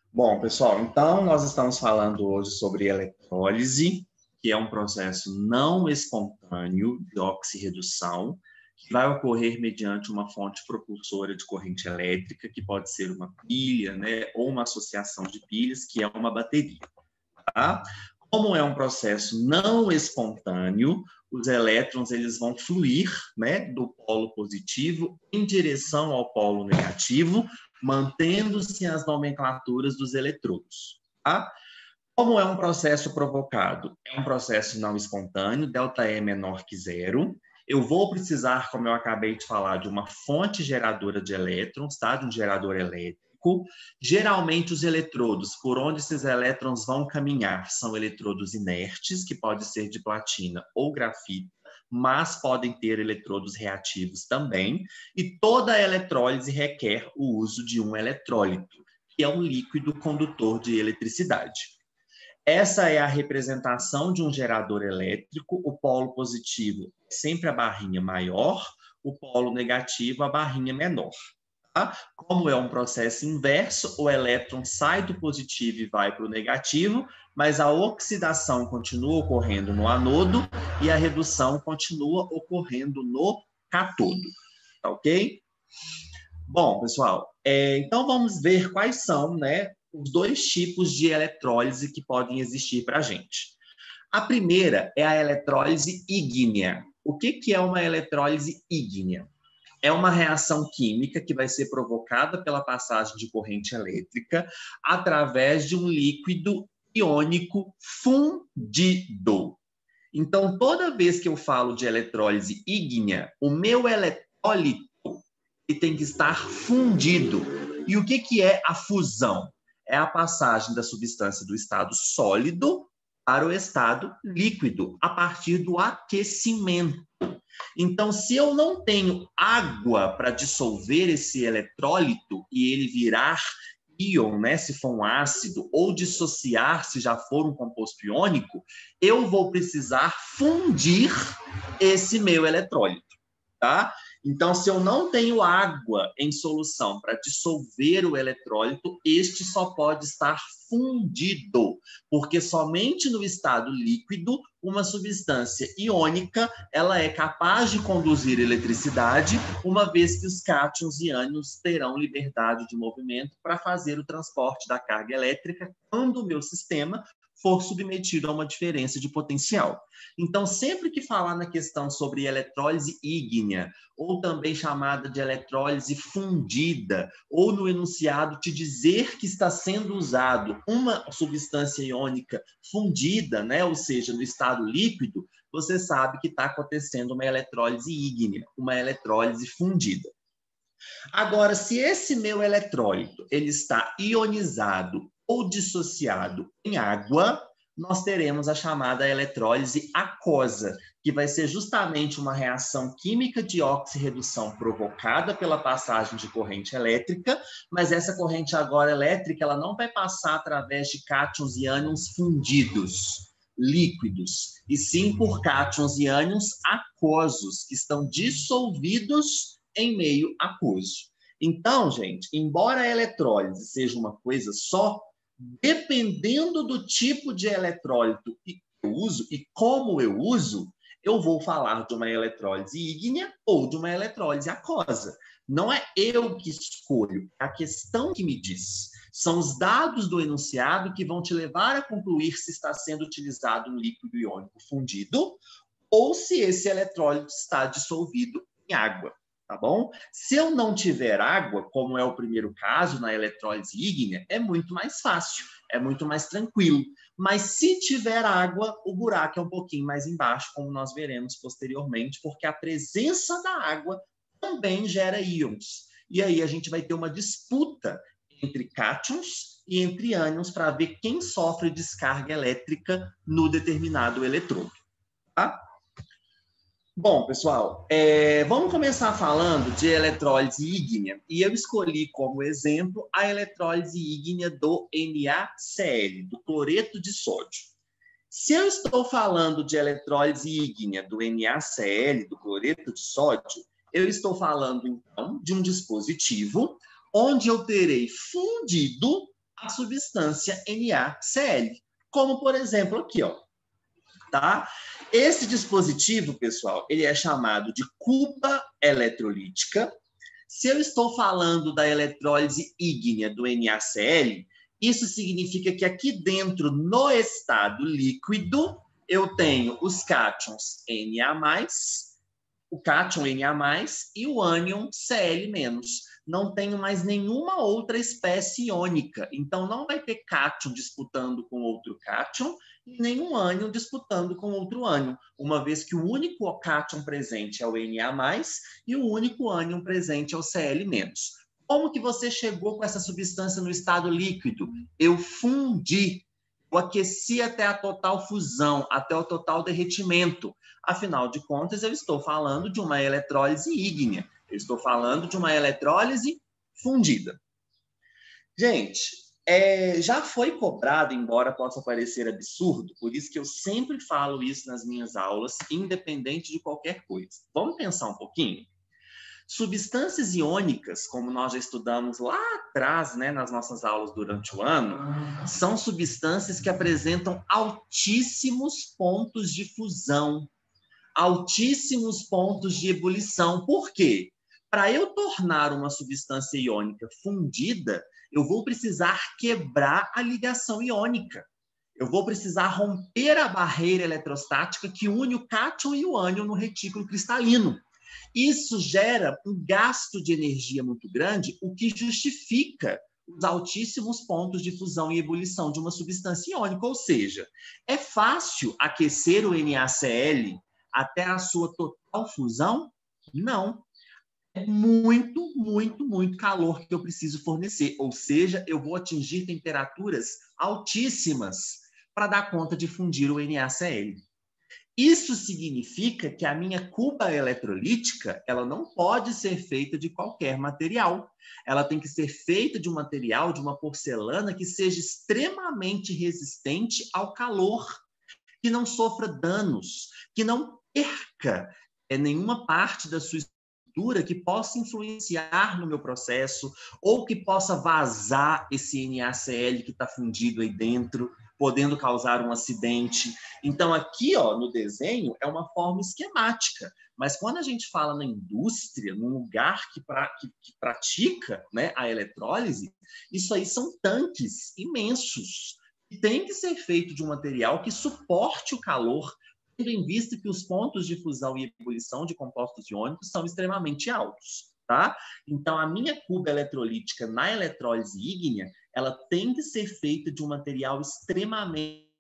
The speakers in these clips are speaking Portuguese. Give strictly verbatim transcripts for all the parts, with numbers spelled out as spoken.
Bom, pessoal, então nós estamos falando hoje sobre eletrólise, que é um processo não espontâneo de oxirredução, que vai ocorrer mediante uma fonte propulsora de corrente elétrica, que pode ser uma pilha, né, ou uma associação de pilhas, que é uma bateria. Tá? Como é um processo não espontâneo, os elétrons eles vão fluir, né, do polo positivo em direção ao polo negativo, mantendo-se as nomenclaturas dos eletrodos. Tá? Como é um processo provocado? É um processo não espontâneo, ΔE menor que zero. Eu vou precisar, como eu acabei de falar, de uma fonte geradora de elétrons, tá? De um gerador elétrico. Geralmente, os eletrodos, por onde esses elétrons vão caminhar, são eletrodos inertes, que pode ser de platina ou grafito, mas podem ter eletrodos reativos também. E toda eletrólise requer o uso de um eletrólito, que é um líquido condutor de eletricidade. Essa é a representação de um gerador elétrico. O polo positivo é sempre a barrinha maior, o polo negativo a barrinha menor. Tá? Como é um processo inverso, o elétron sai do positivo e vai para o negativo, mas a oxidação continua ocorrendo no anodo e a redução continua ocorrendo no catodo. Tá ok? Bom, pessoal, é, então vamos ver quais são, né, os dois tipos de eletrólise que podem existir para a gente. A primeira é a eletrólise ígnea. O que, que é uma eletrólise ígnea? É uma reação química que vai ser provocada pela passagem de corrente elétrica através de um líquido iônico fundido. Então, toda vez que eu falo de eletrólise ígnea, o meu eletrólito ele tem que estar fundido. E o que, que é a fusão? É a passagem da substância do estado sólido para o estado líquido, a partir do aquecimento. Então, se eu não tenho água para dissolver esse eletrólito e ele virar íon, né, se for um ácido, ou dissociar se já for um composto iônico, eu vou precisar fundir esse meu eletrólito, tá? Então, se eu não tenho água em solução para dissolver o eletrólito, este só pode estar fundido, porque somente no estado líquido, uma substância iônica, ela é capaz de conduzir eletricidade, uma vez que os cátions e ânions terão liberdade de movimento para fazer o transporte da carga elétrica quando o meu sistema for submetido a uma diferença de potencial. Então, sempre que falar na questão sobre eletrólise ígnea, ou também chamada de eletrólise fundida, ou no enunciado te dizer que está sendo usado uma substância iônica fundida, né, ou seja, no estado líquido, você sabe que está acontecendo uma eletrólise ígnea, uma eletrólise fundida. Agora, se esse meu eletrólito ele está ionizado ou dissociado em água, nós teremos a chamada eletrólise aquosa, que vai ser justamente uma reação química de oxirredução provocada pela passagem de corrente elétrica, mas essa corrente agora elétrica ela não vai passar através de cátions e ânions fundidos, líquidos, e sim por cátions e ânions aquosos, que estão dissolvidos em meio aquoso. Então, gente, embora a eletrólise seja uma coisa só, dependendo do tipo de eletrólito que eu uso e como eu uso, eu vou falar de uma eletrólise ígnea ou de uma eletrólise aquosa. Não é eu que escolho, é a questão que me diz. São os dados do enunciado que vão te levar a concluir se está sendo utilizado um líquido iônico fundido ou se esse eletrólito está dissolvido em água. Tá bom? Se eu não tiver água, como é o primeiro caso na eletrólise ígnea, é muito mais fácil, é muito mais tranquilo. Mas se tiver água, o buraco é um pouquinho mais embaixo, como nós veremos posteriormente, porque a presença da água também gera íons. E aí a gente vai ter uma disputa entre cátions e entre ânions para ver quem sofre descarga elétrica no determinado eletrodo. Tá? Bom, pessoal, é, vamos começar falando de eletrólise ígnea. E eu escolhi como exemplo a eletrólise ígnea do NaCl, do cloreto de sódio. Se eu estou falando de eletrólise ígnea do NaCl, do cloreto de sódio, eu estou falando, então, de um dispositivo onde eu terei fundido a substância NaCl, como, por exemplo, aqui, ó, tá? Esse dispositivo, pessoal, ele é chamado de cuba eletrolítica. Se eu estou falando da eletrólise ígnea do NaCl, isso significa que aqui dentro, no estado líquido, eu tenho os cátions Na+, o cátion Na+, e o ânion Cl-. Não tenho mais nenhuma outra espécie iônica. Então, não vai ter cátion disputando com outro cátion e nenhum ânion disputando com outro ânion, uma vez que o único cátion presente é o Na+, e o único ânion presente é o Cl-. Como que você chegou com essa substância no estado líquido? Eu fundi. Eu aqueci até a total fusão, até o total derretimento. Afinal de contas, eu estou falando de uma eletrólise ígnea. Eu estou falando de uma eletrólise fundida. Gente, é, já foi cobrado, embora possa parecer absurdo, por isso que eu sempre falo isso nas minhas aulas, independente de qualquer coisa. Vamos pensar um pouquinho? Substâncias iônicas, como nós já estudamos lá atrás, né, nas nossas aulas durante o ano, são substâncias que apresentam altíssimos pontos de fusão, altíssimos pontos de ebulição. Por quê? Para eu tornar uma substância iônica fundida, eu vou precisar quebrar a ligação iônica. Eu vou precisar romper a barreira eletrostática que une o cátion e o ânion no retículo cristalino. Isso gera um gasto de energia muito grande, o que justifica os altíssimos pontos de fusão e ebulição de uma substância iônica. Ou seja, é fácil aquecer o NaCl até a sua total fusão? Não. É muito, muito, muito calor que eu preciso fornecer. Ou seja, eu vou atingir temperaturas altíssimas para dar conta de fundir o NaCl. Isso significa que a minha cuba eletrolítica, ela não pode ser feita de qualquer material. Ela tem que ser feita de um material, de uma porcelana que seja extremamente resistente ao calor, que não sofra danos, que não perca é, nenhuma parte da sua estrutura que possa influenciar no meu processo ou que possa vazar esse NaCl que está fundido aí dentro, podendo causar um acidente. Então, aqui, ó, no desenho, é uma forma esquemática. Mas quando a gente fala na indústria, num lugar que, pra, que, que pratica, né, a eletrólise, isso aí são tanques imensos, que tem que ser feito de um material que suporte o calor, tendo em vista que os pontos de fusão e ebulição de compostos iônicos são extremamente altos. Tá? Então, a minha cuba eletrolítica na eletrólise ígnea, ela tem que ser feita de um material extremamente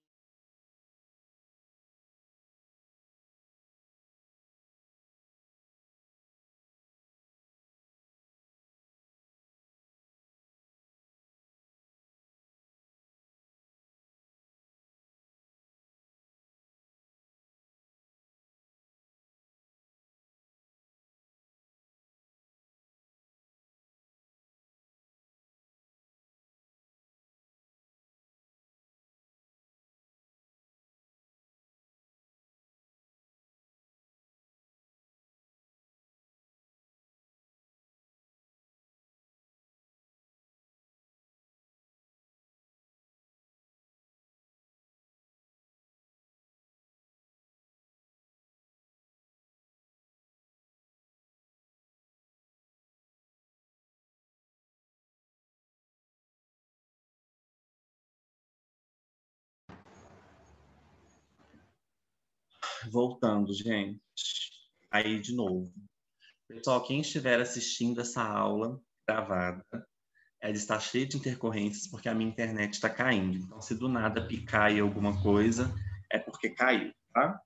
voltando, gente. Aí, de novo. Pessoal, quem estiver assistindo essa aula gravada, ela está cheia de intercorrências porque a minha internet está caindo. Então, se do nada picar aí alguma coisa, é porque caiu, tá?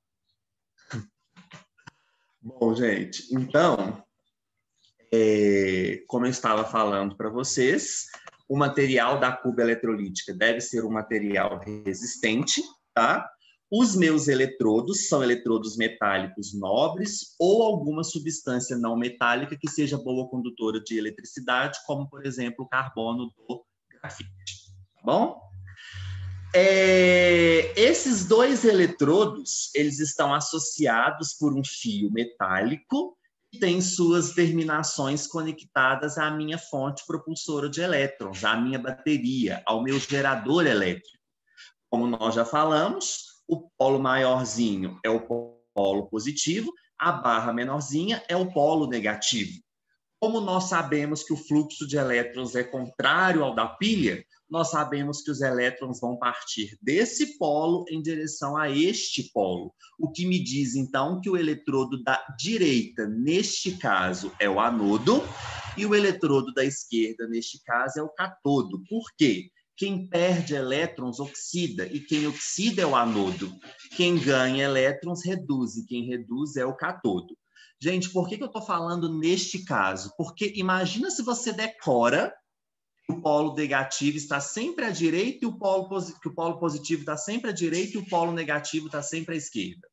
Bom, gente, então, é, como eu estava falando para vocês, o material da cuba eletrolítica deve ser um material resistente, tá? Os meus eletrodos são eletrodos metálicos nobres ou alguma substância não metálica que seja boa condutora de eletricidade, como, por exemplo, o carbono do grafite. Tá bom? É, esses dois eletrodos, eles estão associados por um fio metálico e tem suas terminações conectadas à minha fonte propulsora de elétrons, à minha bateria, ao meu gerador elétrico. Como nós já falamos, o polo maiorzinho é o polo positivo, a barra menorzinha é o polo negativo. Como nós sabemos que o fluxo de elétrons é contrário ao da pilha, nós sabemos que os elétrons vão partir desse polo em direção a este polo. O que me diz, então, que o eletrodo da direita, neste caso, é o anodo, e o eletrodo da esquerda, neste caso, é o catodo. Por quê? Quem perde elétrons oxida, e quem oxida é o anodo. Quem ganha elétrons reduz, e quem reduz é o catodo. Gente, por que que eu estou falando neste caso? Porque imagina se você decora que o polo negativo está sempre à direita e o polo, que o polo positivo está sempre à direita e o polo negativo está sempre à esquerda.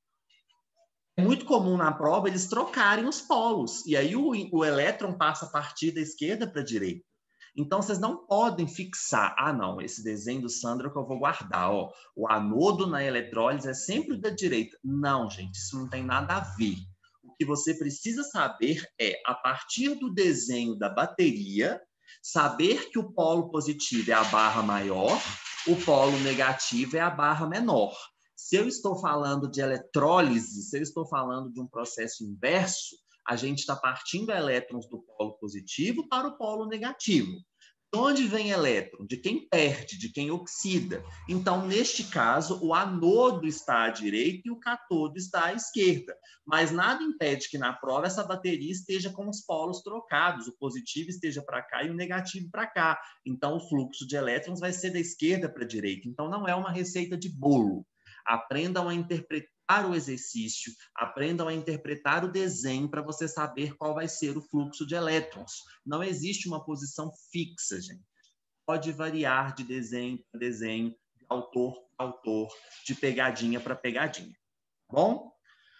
É muito comum na prova eles trocarem os polos, e aí o, o elétron passa a partir da esquerda para a direita. Então, vocês não podem fixar, ah, não, esse desenho do Sandro que eu vou guardar, ó, o anodo na eletrólise é sempre da direita. Não, gente, isso não tem nada a ver. O que você precisa saber é, a partir do desenho da bateria, saber que o polo positivo é a barra maior, o polo negativo é a barra menor. Se eu estou falando de eletrólise, se eu estou falando de um processo inverso, a gente está partindo elétrons do polo positivo para o polo negativo. De onde vem elétron? De quem perde, de quem oxida. Então, neste caso, o anodo está à direita e o catodo está à esquerda. Mas nada impede que na prova essa bateria esteja com os polos trocados, o positivo esteja para cá e o negativo para cá. Então, o fluxo de elétrons vai ser da esquerda para a direita. Então, não é uma receita de bolo. Aprendam a interpretar o exercício, aprendam a interpretar o desenho para você saber qual vai ser o fluxo de elétrons. Não existe uma posição fixa, gente. Pode variar de desenho para desenho, de autor para autor, de pegadinha para pegadinha. Bom?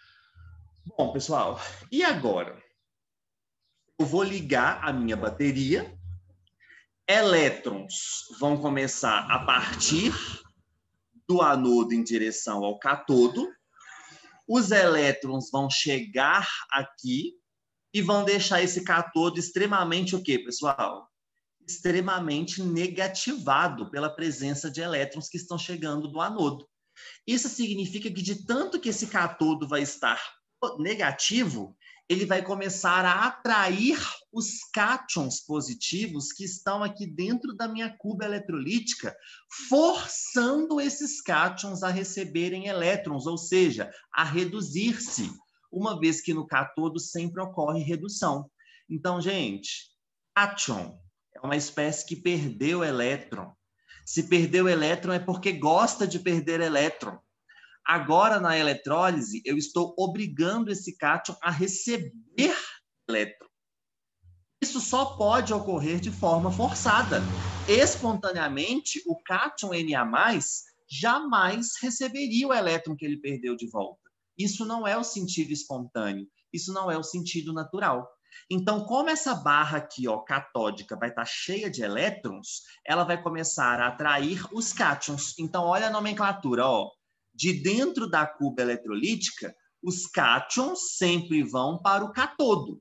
Bom, pessoal, e agora? Eu vou ligar a minha bateria, elétrons vão começar a partir do anodo em direção ao catodo, os elétrons vão chegar aqui e vão deixar esse catodo extremamente o quê, pessoal? Extremamente negativado pela presença de elétrons que estão chegando do anodo. Isso significa que de tanto que esse catodo vai estar negativo, ele vai começar a atrair os cátions positivos que estão aqui dentro da minha cuba eletrolítica, forçando esses cátions a receberem elétrons, ou seja, a reduzir-se, uma vez que no catodo sempre ocorre redução. Então, gente, cátion é uma espécie que perdeu elétron. Se perdeu elétron é porque gosta de perder elétron. Agora, na eletrólise, eu estou obrigando esse cátion a receber elétron. Isso só pode ocorrer de forma forçada. Espontaneamente, o cátion N A mais, jamais receberia o elétron que ele perdeu de volta. Isso não é o sentido espontâneo, isso não é o sentido natural. Então, como essa barra aqui, ó, catódica, vai estar cheia de elétrons, ela vai começar a atrair os cátions. Então, olha a nomenclatura, ó. De dentro da cuba eletrolítica, os cátions sempre vão para o catodo.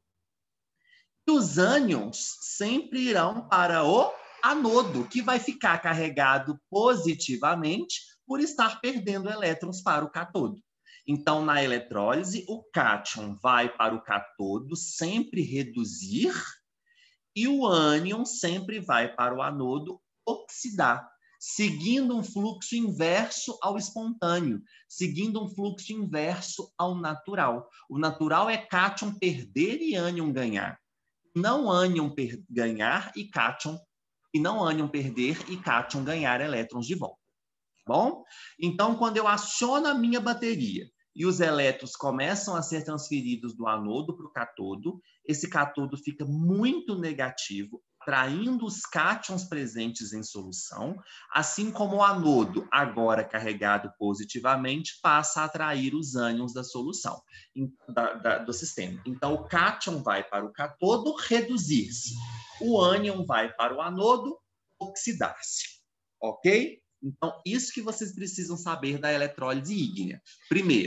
E os ânions sempre irão para o anodo, que vai ficar carregado positivamente por estar perdendo elétrons para o catodo. Então, na eletrólise, o cátion vai para o catodo sempre reduzir e o ânion sempre vai para o anodo oxidar, seguindo um fluxo inverso ao espontâneo, seguindo um fluxo inverso ao natural. O natural é cátion perder e ânion ganhar. Não ânion ganhar e cátion, e não ânion perder e cátion ganhar elétrons de volta. Bom? Então, quando eu aciono a minha bateria e os elétrons começam a ser transferidos do anodo para o catodo, esse catodo fica muito negativo, atraindo os cátions presentes em solução, assim como o anodo, agora carregado positivamente, passa a atrair os ânions da solução, da, da, do sistema. Então, o cátion vai para o catodo reduzir-se, o ânion vai para o anodo oxidar-se. Ok? Então, isso que vocês precisam saber da eletrólise ígnea. Primeiro,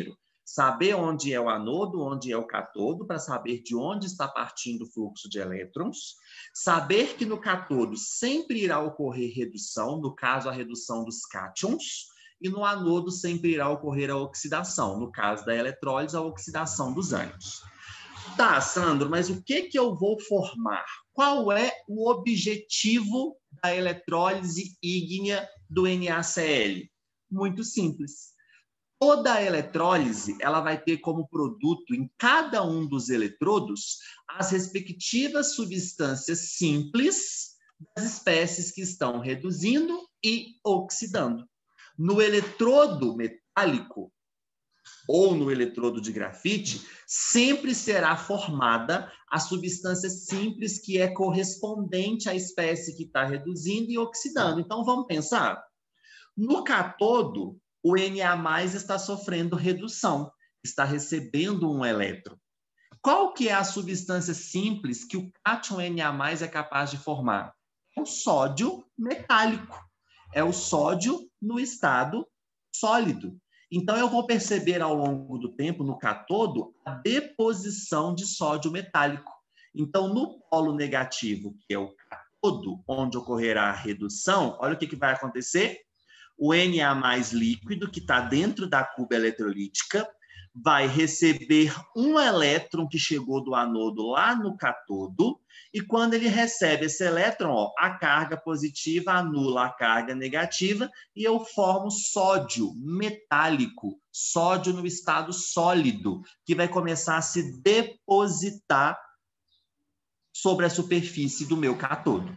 Saber onde é o anodo, onde é o cátodo, para saber de onde está partindo o fluxo de elétrons. Saber que no cátodo sempre irá ocorrer redução, no caso, a redução dos cátions, e no anodo sempre irá ocorrer a oxidação, no caso da eletrólise, a oxidação dos ânions. Tá, Sandro, mas o que, que eu vou formar? Qual é o objetivo da eletrólise ígnea do N A C L? Muito simples. Toda a eletrólise ela vai ter como produto, em cada um dos eletrodos, as respectivas substâncias simples das espécies que estão reduzindo e oxidando. No eletrodo metálico, ou no eletrodo de grafite, sempre será formada a substância simples que é correspondente à espécie que está reduzindo e oxidando. Então, vamos pensar? No cátodo, o N A mais, está sofrendo redução, está recebendo um elétron. Qual que é a substância simples que o cátion N A mais, é capaz de formar? É o sódio metálico. É o sódio no estado sólido. Então, eu vou perceber ao longo do tempo, no cátodo, a deposição de sódio metálico. Então, no polo negativo, que é o cátodo, onde ocorrerá a redução, olha o que, que vai acontecer. O N A mais líquido, que está dentro da cuba eletrolítica, vai receber um elétron que chegou do anodo lá no cátodo, e quando ele recebe esse elétron, ó, a carga positiva anula a carga negativa, e eu formo sódio metálico, sódio no estado sólido, que vai começar a se depositar sobre a superfície do meu cátodo.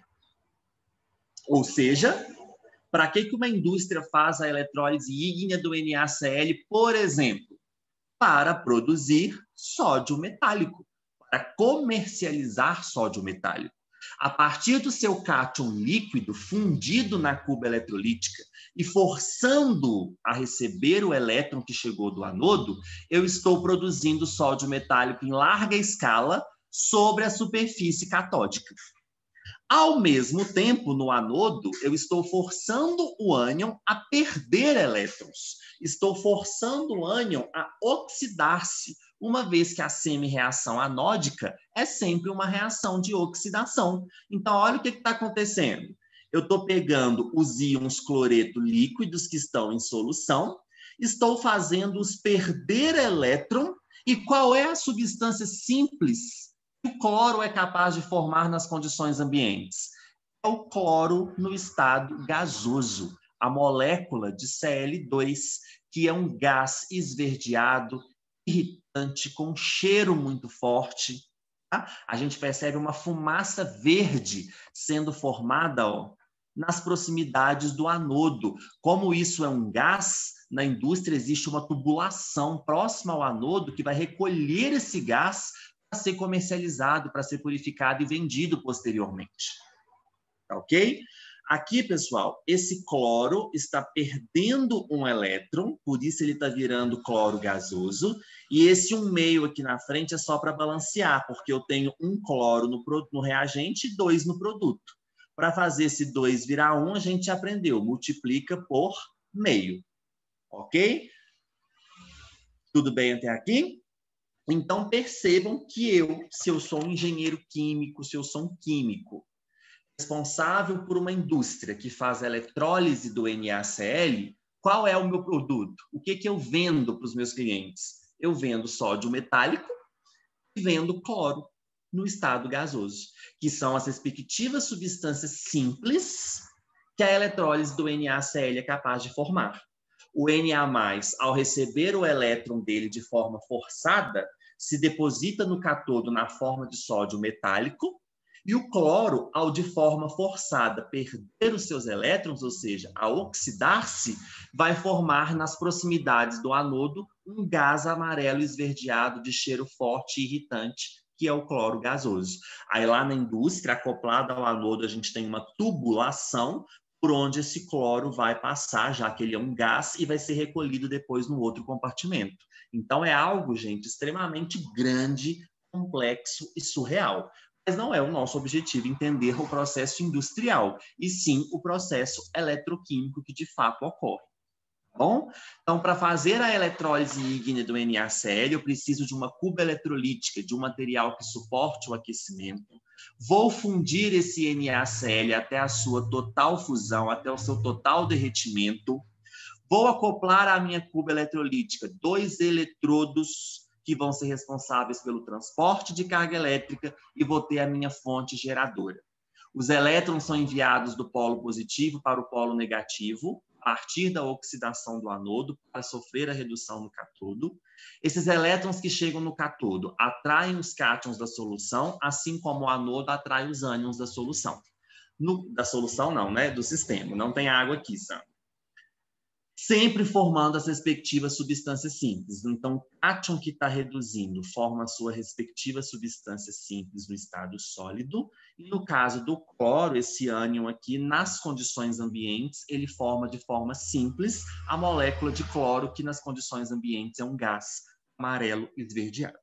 Ou seja, para que, que uma indústria faz a eletrólise ígnea do N A C L, por exemplo? Para produzir sódio metálico, para comercializar sódio metálico. A partir do seu cátion líquido fundido na cuba eletrolítica e forçando a receber o elétron que chegou do anodo, eu estou produzindo sódio metálico em larga escala sobre a superfície catódica. Ao mesmo tempo, no anodo, eu estou forçando o ânion a perder elétrons. Estou forçando o ânion a oxidar-se, uma vez que a semi-reação anódica é sempre uma reação de oxidação. Então, olha o que está acontecendo. Eu estou pegando os íons cloreto líquidos que estão em solução, estou fazendo-os perder elétron, e qual é a substância simples que o cloro é capaz de formar nas condições ambientes? É o cloro no estado gasoso, a molécula de C L dois, que é um gás esverdeado, irritante, com um cheiro muito forte. Tá? A gente percebe uma fumaça verde sendo formada, ó, nas proximidades do anodo. Como isso é um gás, na indústria existe uma tubulação próxima ao anodo que vai recolher esse gás para ser comercializado, para ser purificado e vendido posteriormente. Tá ok? Aqui, pessoal, esse cloro está perdendo um elétron, por isso ele está virando cloro gasoso, e esse um meio aqui na frente é só para balancear, porque eu tenho um cloro no, no reagente e dois no produto. Para fazer esse dois virar um, a gente aprendeu, multiplica por meio. Ok? Tudo bem até aqui? Então, percebam que eu, se eu sou um engenheiro químico, se eu sou um químico responsável por uma indústria que faz a eletrólise do N A C L, qual é o meu produto? O que, que eu vendo para os meus clientes? Eu vendo sódio metálico e vendo cloro no estado gasoso, que são as respectivas substâncias simples que a eletrólise do N A C L é capaz de formar. O N A mais, ao receber o elétron dele de forma forçada, se deposita no cátodo na forma de sódio metálico, e o cloro, ao de forma forçada perder os seus elétrons, ou seja, a oxidar-se, vai formar nas proximidades do anodo um gás amarelo esverdeado de cheiro forte e irritante, que é o cloro gasoso. Aí lá na indústria, acoplado ao anodo, a gente tem uma tubulação por onde esse cloro vai passar, já que ele é um gás, e vai ser recolhido depois no outro compartimento. Então é algo, gente, extremamente grande, complexo e surreal. Mas não é o nosso objetivo entender o processo industrial, e sim o processo eletroquímico que de fato ocorre. Bom, então, para fazer a eletrólise ígnea do NaCl, eu preciso de uma cuba eletrolítica, de um material que suporte o aquecimento. Vou fundir esse NaCl até a sua total fusão, até o seu total derretimento. Vou acoplar à minha cuba eletrolítica dois eletrodos que vão ser responsáveis pelo transporte de carga elétrica e vou ter a minha fonte geradora. Os elétrons são enviados do polo positivo para o polo negativo, a partir da oxidação do anodo, para sofrer a redução no catodo. Esses elétrons que chegam no catodo atraem os cátions da solução, assim como o anodo atrai os ânions da solução. No, da solução não, né? Do sistema. Não tem água aqui, Sam. Sempre formando as respectivas substâncias simples. Então, o cátion que está reduzindo forma a sua respectiva substância simples no estado sólido. E no caso do cloro, esse ânion aqui, nas condições ambientes, ele forma de forma simples a molécula de cloro, que nas condições ambientes é um gás amarelo esverdeado.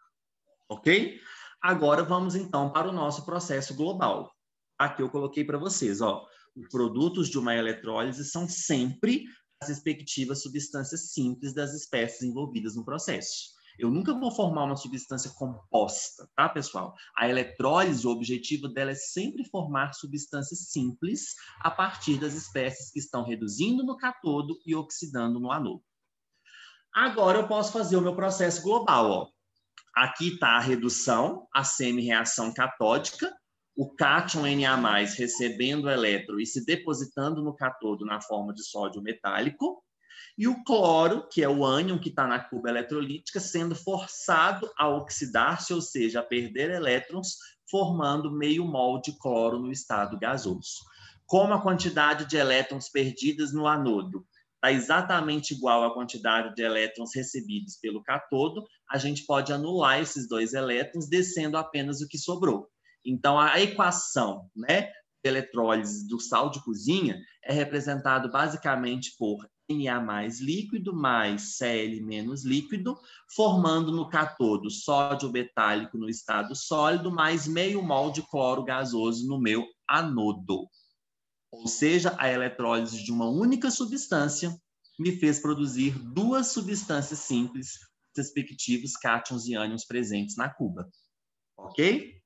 Ok? Agora vamos então para o nosso processo global. Aqui eu coloquei para vocês, ó, os produtos de uma eletrólise são sempre as respectivas substâncias simples das espécies envolvidas no processo. Eu nunca vou formar uma substância composta, tá, pessoal? A eletrólise, o objetivo dela é sempre formar substâncias simples a partir das espécies que estão reduzindo no catodo e oxidando no anodo. Agora eu posso fazer o meu processo global, ó. Aqui está a redução, a semi-reação catódica, o cátion Na+, recebendo o elétron e se depositando no catodo na forma de sódio metálico, e o cloro, que é o ânion que está na cuba eletrolítica, sendo forçado a oxidar-se, ou seja, a perder elétrons, formando meio mol de cloro no estado gasoso. Como a quantidade de elétrons perdidas no anodo está exatamente igual à quantidade de elétrons recebidos pelo catodo, a gente pode anular esses dois elétrons, descendo apenas o que sobrou. Então, a equação, né, de eletrólise do sal de cozinha é representado basicamente por Na mais líquido mais Cl menos líquido, formando no catodo sódio metálico no estado sólido, mais meio mol de cloro gasoso no meu anodo. Ou seja, a eletrólise de uma única substância me fez produzir duas substâncias simples, respectivos cátions e ânions presentes na cuba. Ok?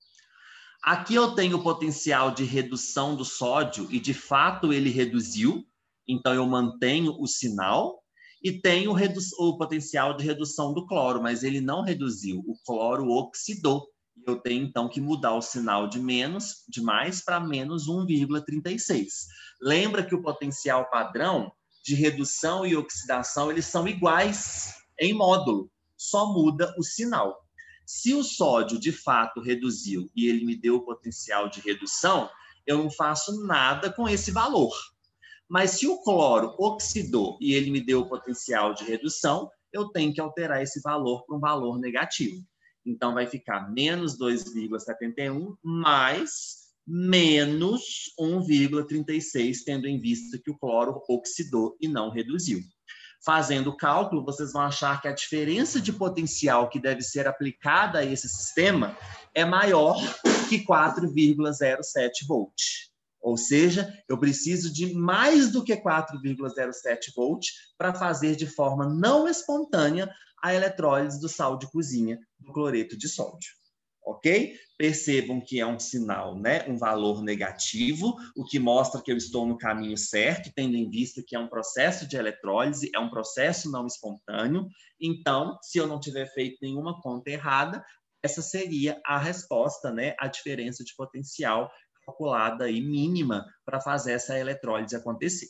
Aqui eu tenho o potencial de redução do sódio e, de fato, ele reduziu. Então, eu mantenho o sinal. E tenho o potencial de redução do cloro, mas ele não reduziu. O cloro oxidou. Eu tenho, então, que mudar o sinal de menos, de mais, para menos um vírgula trinta e seis. Lembra que o potencial padrão de redução e oxidação, eles são iguais em módulo. Só muda o sinal. Se o sódio, de fato, reduziu e ele me deu o potencial de redução, eu não faço nada com esse valor. Mas se o cloro oxidou e ele me deu o potencial de redução, eu tenho que alterar esse valor para um valor negativo. Então, vai ficar menos dois vírgula setenta e um mais menos um vírgula trinta e seis, tendo em vista que o cloro oxidou e não reduziu. Fazendo o cálculo, vocês vão achar que a diferença de potencial que deve ser aplicada a esse sistema é maior que quatro vírgula zero sete volts. Ou seja, eu preciso de mais do que quatro vírgula zero sete volts para fazer de forma não espontânea a eletrólise do sal de cozinha do cloreto de sódio. Ok? Percebam que é um sinal, né? Um valor negativo, o que mostra que eu estou no caminho certo, tendo em vista que é um processo de eletrólise, é um processo não espontâneo. Então, se eu não tiver feito nenhuma conta errada, essa seria a resposta, né? A diferença de potencial calculada e mínima para fazer essa eletrólise acontecer.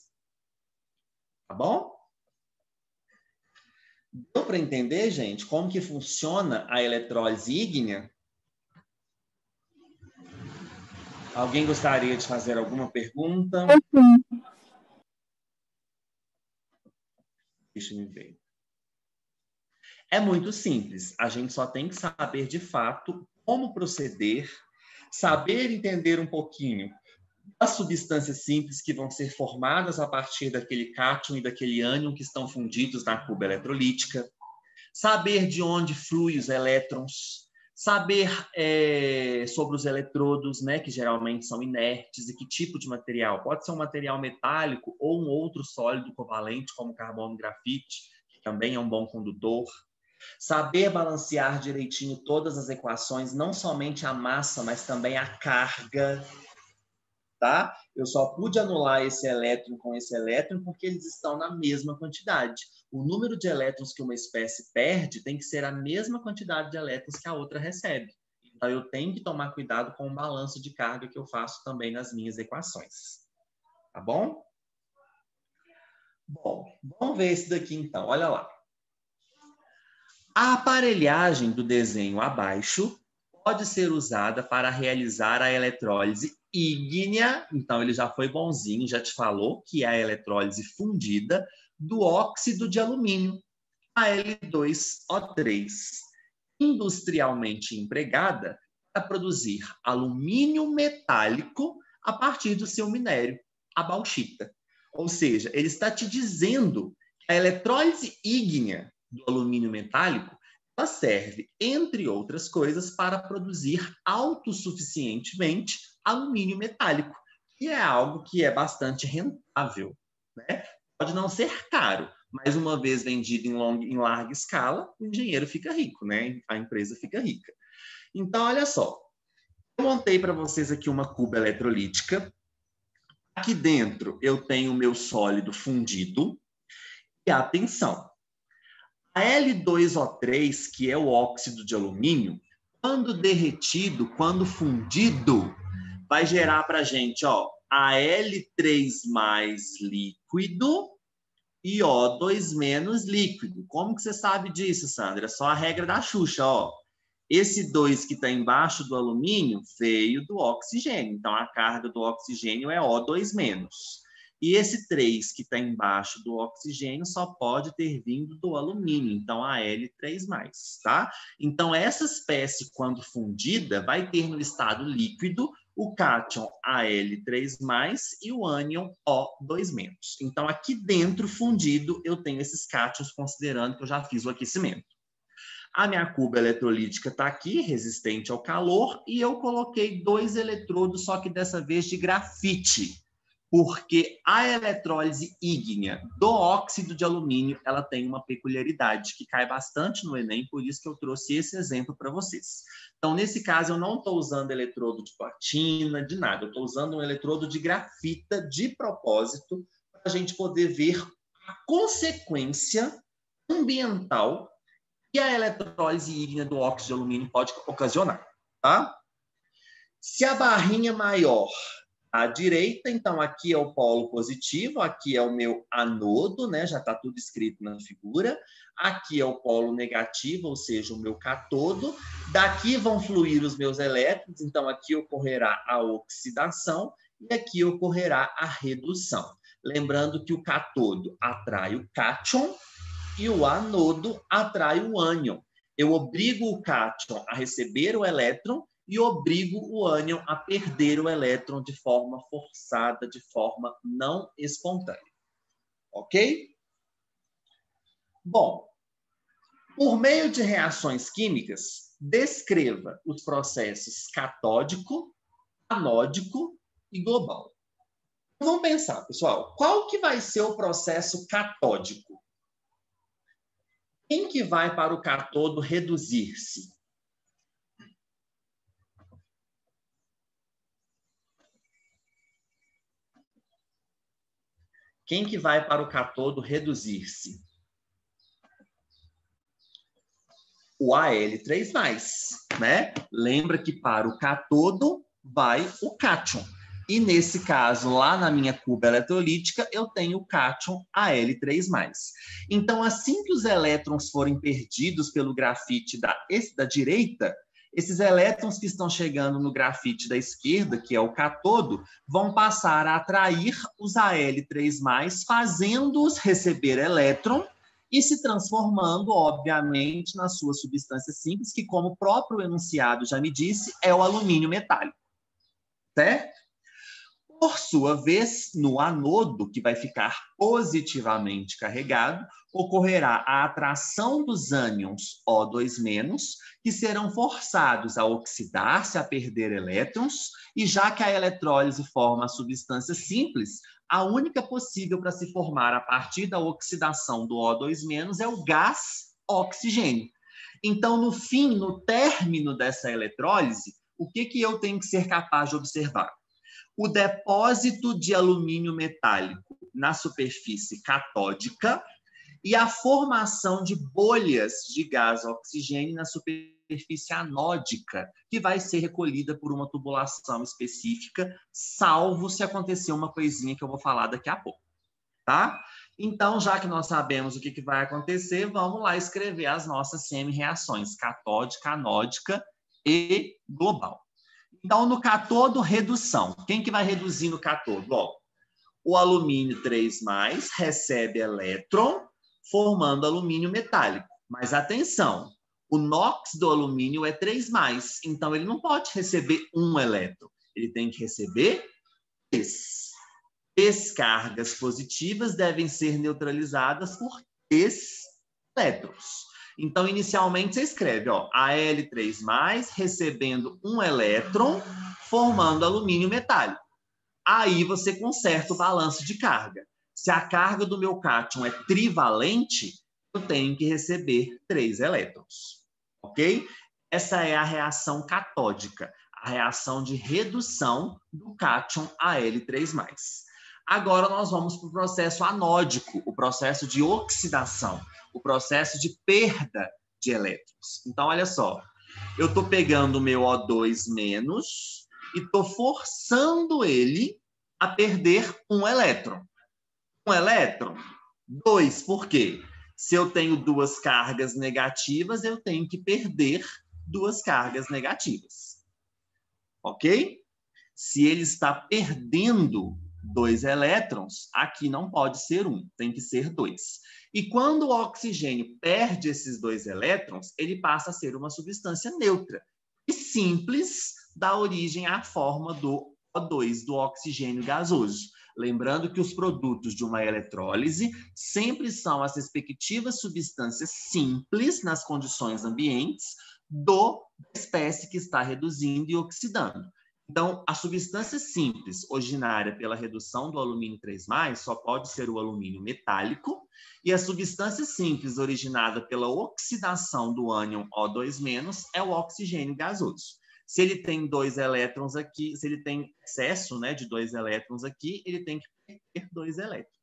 Tá bom? Deu para entender, gente, como que funciona a eletrólise ígnea? Alguém gostaria de fazer alguma pergunta? Deixa eu ver. É muito simples. A gente só tem que saber, de fato, como proceder, saber entender um pouquinho das substâncias simples que vão ser formadas a partir daquele cátion e daquele ânion que estão fundidos na cuba eletrolítica, saber de onde fluem os elétrons, Saber é, sobre os eletrodos, né, que geralmente são inertes, e que tipo de material. Pode ser um material metálico ou um outro sólido covalente, como carbono e grafite, que também é um bom condutor. Saber balancear direitinho todas as equações, não somente a massa, mas também a carga. Tá? Eu só pude anular esse elétron com esse elétron porque eles estão na mesma quantidade. O número de elétrons que uma espécie perde tem que ser a mesma quantidade de elétrons que a outra recebe. Então, eu tenho que tomar cuidado com o balanço de carga que eu faço também nas minhas equações. Tá bom? Bom, vamos ver esse daqui então. Olha lá. A aparelhagem do desenho abaixo pode ser usada para realizar a eletrólise ígnea, então ele já foi bonzinho, já te falou que é a eletrólise fundida do óxido de alumínio, A L dois O três, industrialmente empregada para produzir alumínio metálico a partir do seu minério, a bauxita. Ou seja, ele está te dizendo que a eletrólise ígnea do alumínio metálico ela serve, entre outras coisas, para produzir autossuficientemente alumínio metálico, que é algo que é bastante rentável, né? Pode não ser caro, mas uma vez vendido em, long, em larga escala, o engenheiro fica rico, né? A empresa fica rica. Então, olha só, eu montei para vocês aqui uma cuba eletrolítica. Aqui dentro eu tenho o meu sólido fundido. E atenção, a L dois O três, que é o óxido de alumínio, quando derretido, quando fundido, vai gerar para a gente ó, a L três mais líquido e O dois menos líquido. Como que você sabe disso, Sandra? É só a regra da Xuxa. Ó. Esse dois que está embaixo do alumínio veio do oxigênio. Então, a carga do oxigênio é O dois menos. E esse três que está embaixo do oxigênio só pode ter vindo do alumínio, então a L três mais, tá? Então, essa espécie, quando fundida, vai ter no estado líquido o cátion A L três mais e o ânion O dois menos. Então, aqui dentro, fundido, eu tenho esses cátions, considerando que eu já fiz o aquecimento. A minha cuba eletrolítica está aqui, resistente ao calor, e eu coloquei dois eletrodos, só que dessa vez de grafite, porque a eletrólise ígnea do óxido de alumínio ela tem uma peculiaridade que cai bastante no Enem, por isso que eu trouxe esse exemplo para vocês. Então, nesse caso, eu não estou usando eletrodo de platina, de nada. Eu estou usando um eletrodo de grafita de propósito para a gente poder ver a consequência ambiental que a eletrólise ígnea do óxido de alumínio pode ocasionar. Tá? Se a barrinha maior à direita, então aqui é o polo positivo, aqui é o meu anodo, né? Já está tudo escrito na figura. Aqui é o polo negativo, ou seja, o meu catodo. Daqui vão fluir os meus elétrons, então aqui ocorrerá a oxidação e aqui ocorrerá a redução. Lembrando que o catodo atrai o cátion e o anodo atrai o ânion. Eu obrigo o cátion a receber o elétron e obrigo o ânion a perder o elétron de forma forçada, de forma não espontânea. Ok? Bom, por meio de reações químicas, descreva os processos catódico, anódico e global. Vamos pensar, pessoal, qual que vai ser o processo catódico? Quem que vai para o catodo reduzir-se? Quem que vai para o catodo reduzir-se? O A L três mais, né? Lembra que para o catodo vai o cátion. E nesse caso, lá na minha cuba eletrolítica, eu tenho o cátion A L três mais. Então, assim que os elétrons forem perdidos pelo grafite da, da direita, esses elétrons que estão chegando no grafite da esquerda, que é o catodo, vão passar a atrair os A L três mais, fazendo-os receber elétron e se transformando, obviamente, na sua substância simples, que, como o próprio enunciado já me disse, é o alumínio metálico. Certo? Por sua vez, no anodo, que vai ficar positivamente carregado, ocorrerá a atração dos ânions O dois menos, que serão forçados a oxidar-se, a perder elétrons, e já que a eletrólise forma a substância simples, a única possível para se formar a partir da oxidação do O dois menos é o gás oxigênio. Então, no fim, no término dessa eletrólise, o que, que eu tenho que ser capaz de observar? O depósito de alumínio metálico na superfície catódica e a formação de bolhas de gás oxigênio na superfície anódica, que vai ser recolhida por uma tubulação específica, salvo se acontecer uma coisinha que eu vou falar daqui a pouco, tá? Então, já que nós sabemos o que, que vai acontecer, vamos lá escrever as nossas semi-reações, catódica, anódica e global. Então, no cátodo, redução. Quem que vai reduzir no cátodo? Ó, o alumínio três mais recebe elétron, formando alumínio metálico. Mas atenção, o NOx do alumínio é três mais, então ele não pode receber um elétron. Ele tem que receber três. Descargas positivas devem ser neutralizadas por três elétrons. Então, inicialmente, você escreve, ó, A L três mais, recebendo um elétron, formando alumínio metálico. Aí você conserta o balanço de carga. Se a carga do meu cátion é trivalente, eu tenho que receber três elétrons. Ok? Essa é a reação catódica, a reação de redução do cátion A L três mais. Agora nós vamos para o processo anódico, o processo de oxidação, o processo de perda de elétrons. Então, olha só, eu estou pegando o meu O dois menos e estou forçando ele a perder um elétron. Um elétron? Dois, por quê? Se eu tenho duas cargas negativas, eu tenho que perder duas cargas negativas. Ok? Se ele está perdendo dois elétrons, aqui não pode ser um, tem que ser dois. E quando o oxigênio perde esses dois elétrons, ele passa a ser uma substância neutra e simples, dá origem à forma do O dois, do oxigênio gasoso. Lembrando que os produtos de uma eletrólise sempre são as respectivas substâncias simples nas condições ambientes do espécie que está reduzindo e oxidando. Então, a substância simples originária pela redução do alumínio três mais só pode ser o alumínio metálico, e a substância simples originada pela oxidação do ânion O dois menos é o oxigênio gasoso. Se ele tem dois elétrons aqui, se ele tem excesso, né, de dois elétrons aqui, ele tem que perder dois elétrons.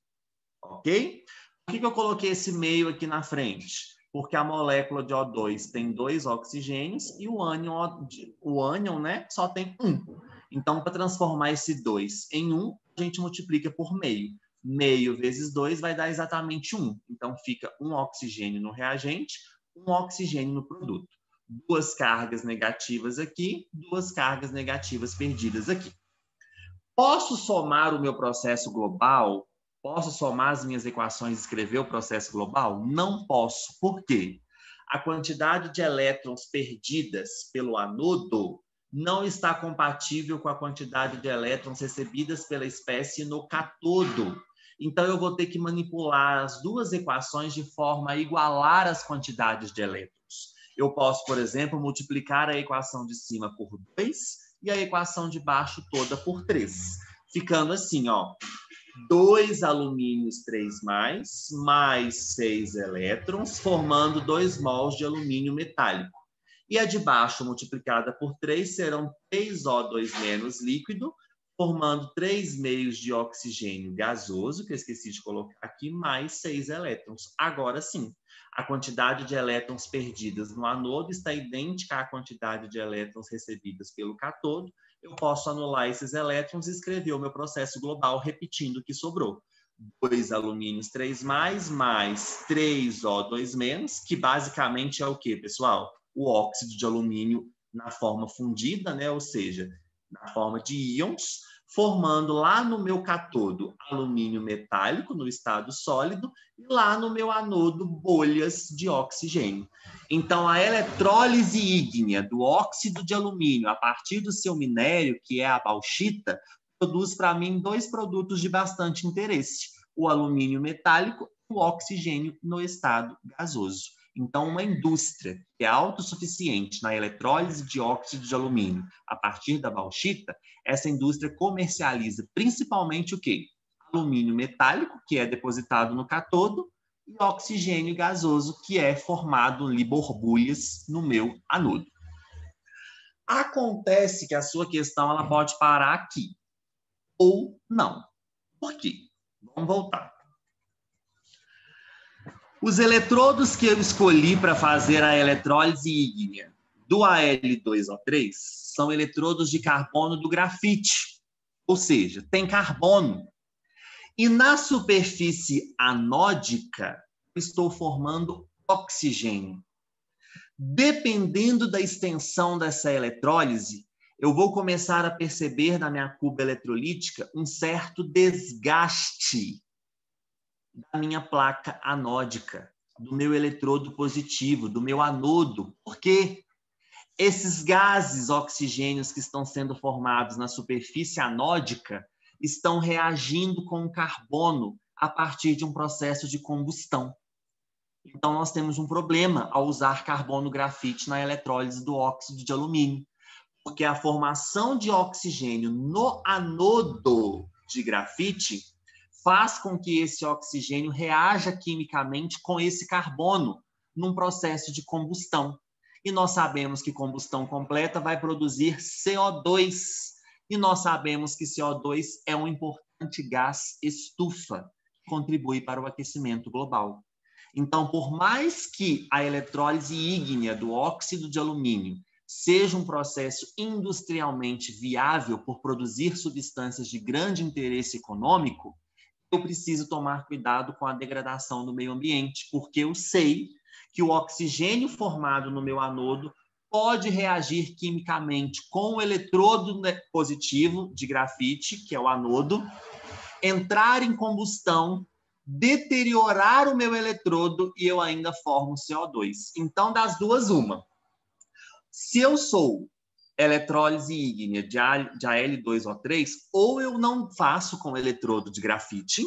Ok? Por que que eu coloquei esse meio aqui na frente? Porque a molécula de O dois tem dois oxigênios e o ânion, o ânion, né, só tem um. Então, para transformar esse dois em um, a gente multiplica por meio. Meio vezes dois vai dar exatamente um. Então, fica um oxigênio no reagente, um oxigênio no produto. Duas cargas negativas aqui, duas cargas negativas perdidas aqui. Posso somar o meu processo global? Posso somar as minhas equações e escrever o processo global? Não posso. Por quê? A quantidade de elétrons perdidas pelo anodo não está compatível com a quantidade de elétrons recebidas pela espécie no cátodo. Então, eu vou ter que manipular as duas equações de forma a igualar as quantidades de elétrons. Eu posso, por exemplo, multiplicar a equação de cima por dois e a equação de baixo toda por três. Ficando assim, ó. dois alumínios três mais, mais seis elétrons, formando dois mols de alumínio metálico. E a de baixo multiplicada por três serão três O dois menos líquido, formando três meios de oxigênio gasoso, que eu esqueci de colocar aqui, mais seis elétrons. Agora sim, a quantidade de elétrons perdidas no anodo está idêntica à quantidade de elétrons recebidas pelo cátodo. Eu posso anular esses elétrons e escrever o meu processo global repetindo o que sobrou. dois alumínios três mais, mais três O dois menos, que basicamente é o quê, pessoal? O óxido de alumínio na forma fundida, né? Ou seja, na forma de íons, formando lá no meu cátodo alumínio metálico no estado sólido e lá no meu anodo bolhas de oxigênio. Então, a eletrólise ígnea do óxido de alumínio a partir do seu minério, que é a bauxita, produz para mim dois produtos de bastante interesse, o alumínio metálico e o oxigênio no estado gasoso. Então, uma indústria que é autossuficiente na eletrólise de óxido de alumínio a partir da bauxita, essa indústria comercializa principalmente o quê? Alumínio metálico, que é depositado no cátodo, e oxigênio gasoso, que é formado ali borbulhas no meu anodo. Acontece que a sua questão ela pode parar aqui, ou não. Por quê? Vamos voltar. Os eletrodos que eu escolhi para fazer a eletrólise ígnea do A L dois O três são eletrodos de carbono do grafite, ou seja, tem carbono. E na superfície anódica, estou formando oxigênio. Dependendo da extensão dessa eletrólise, eu vou começar a perceber na minha cuba eletrolítica um certo desgaste da minha placa anódica, do meu eletrodo positivo, do meu anodo. Por quê? Esses gases oxigênios que estão sendo formados na superfície anódica estão reagindo com o carbono a partir de um processo de combustão. Então, nós temos um problema ao usar carbono grafite na eletrólise do óxido de alumínio, porque a formação de oxigênio no anodo de grafite faz com que esse oxigênio reaja quimicamente com esse carbono num processo de combustão. E nós sabemos que combustão completa vai produzir C O dois. E nós sabemos que C O dois é um importante gás estufa, que contribui para o aquecimento global. Então, por mais que a eletrólise ígnea do óxido de alumínio seja um processo industrialmente viável por produzir substâncias de grande interesse econômico, eu preciso tomar cuidado com a degradação do meio ambiente, porque eu sei que o oxigênio formado no meu anodo pode reagir quimicamente com o eletrodo positivo de grafite, que é o anodo, entrar em combustão, deteriorar o meu eletrodo e eu ainda formo C O dois. Então, das duas, uma. Se eu sou eletrólise ígnea de A L dois O três, ou eu não faço com eletrodo de grafite,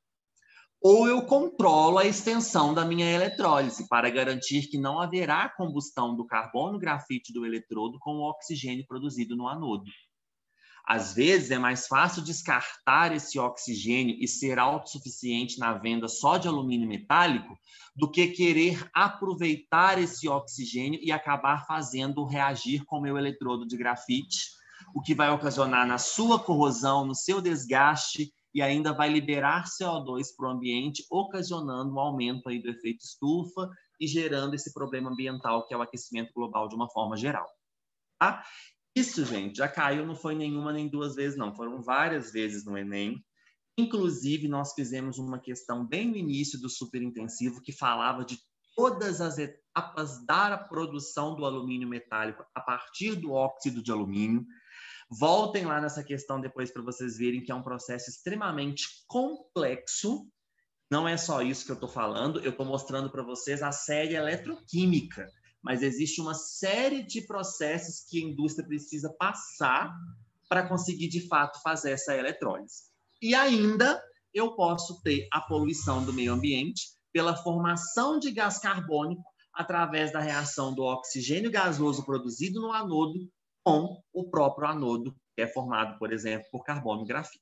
ou eu controlo a extensão da minha eletrólise para garantir que não haverá combustão do carbono grafite do eletrodo com o oxigênio produzido no anodo. Às vezes, é mais fácil descartar esse oxigênio e ser autossuficiente na venda só de alumínio metálico do que querer aproveitar esse oxigênio e acabar fazendo reagir com o meu eletrodo de grafite, o que vai ocasionar na sua corrosão, no seu desgaste e ainda vai liberar C O dois para o ambiente, ocasionando um aumento aí do efeito estufa e gerando esse problema ambiental que é o aquecimento global de uma forma geral. Tá? Isso, gente, já caiu, não foi nenhuma nem duas vezes, não. Foram várias vezes no Enem. Inclusive, nós fizemos uma questão bem no início do superintensivo que falava de todas as etapas da produção do alumínio metálico a partir do óxido de alumínio. Voltem lá nessa questão depois para vocês verem que é um processo extremamente complexo. Não é só isso que eu estou falando, eu estou mostrando para vocês a série eletroquímica. Mas existe uma série de processos que a indústria precisa passar para conseguir, de fato, fazer essa eletrólise. E ainda eu posso ter a poluição do meio ambiente pela formação de gás carbônico através da reação do oxigênio gasoso produzido no anodo com o próprio anodo, que é formado, por exemplo, por carbono grafite.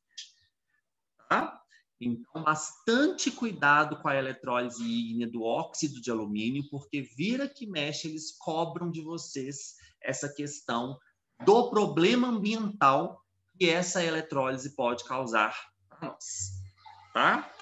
Tá? Então, bastante cuidado com a eletrólise ígnea do óxido de alumínio, porque vira que mexe, eles cobram de vocês essa questão do problema ambiental que essa eletrólise pode causar para nós. Tá?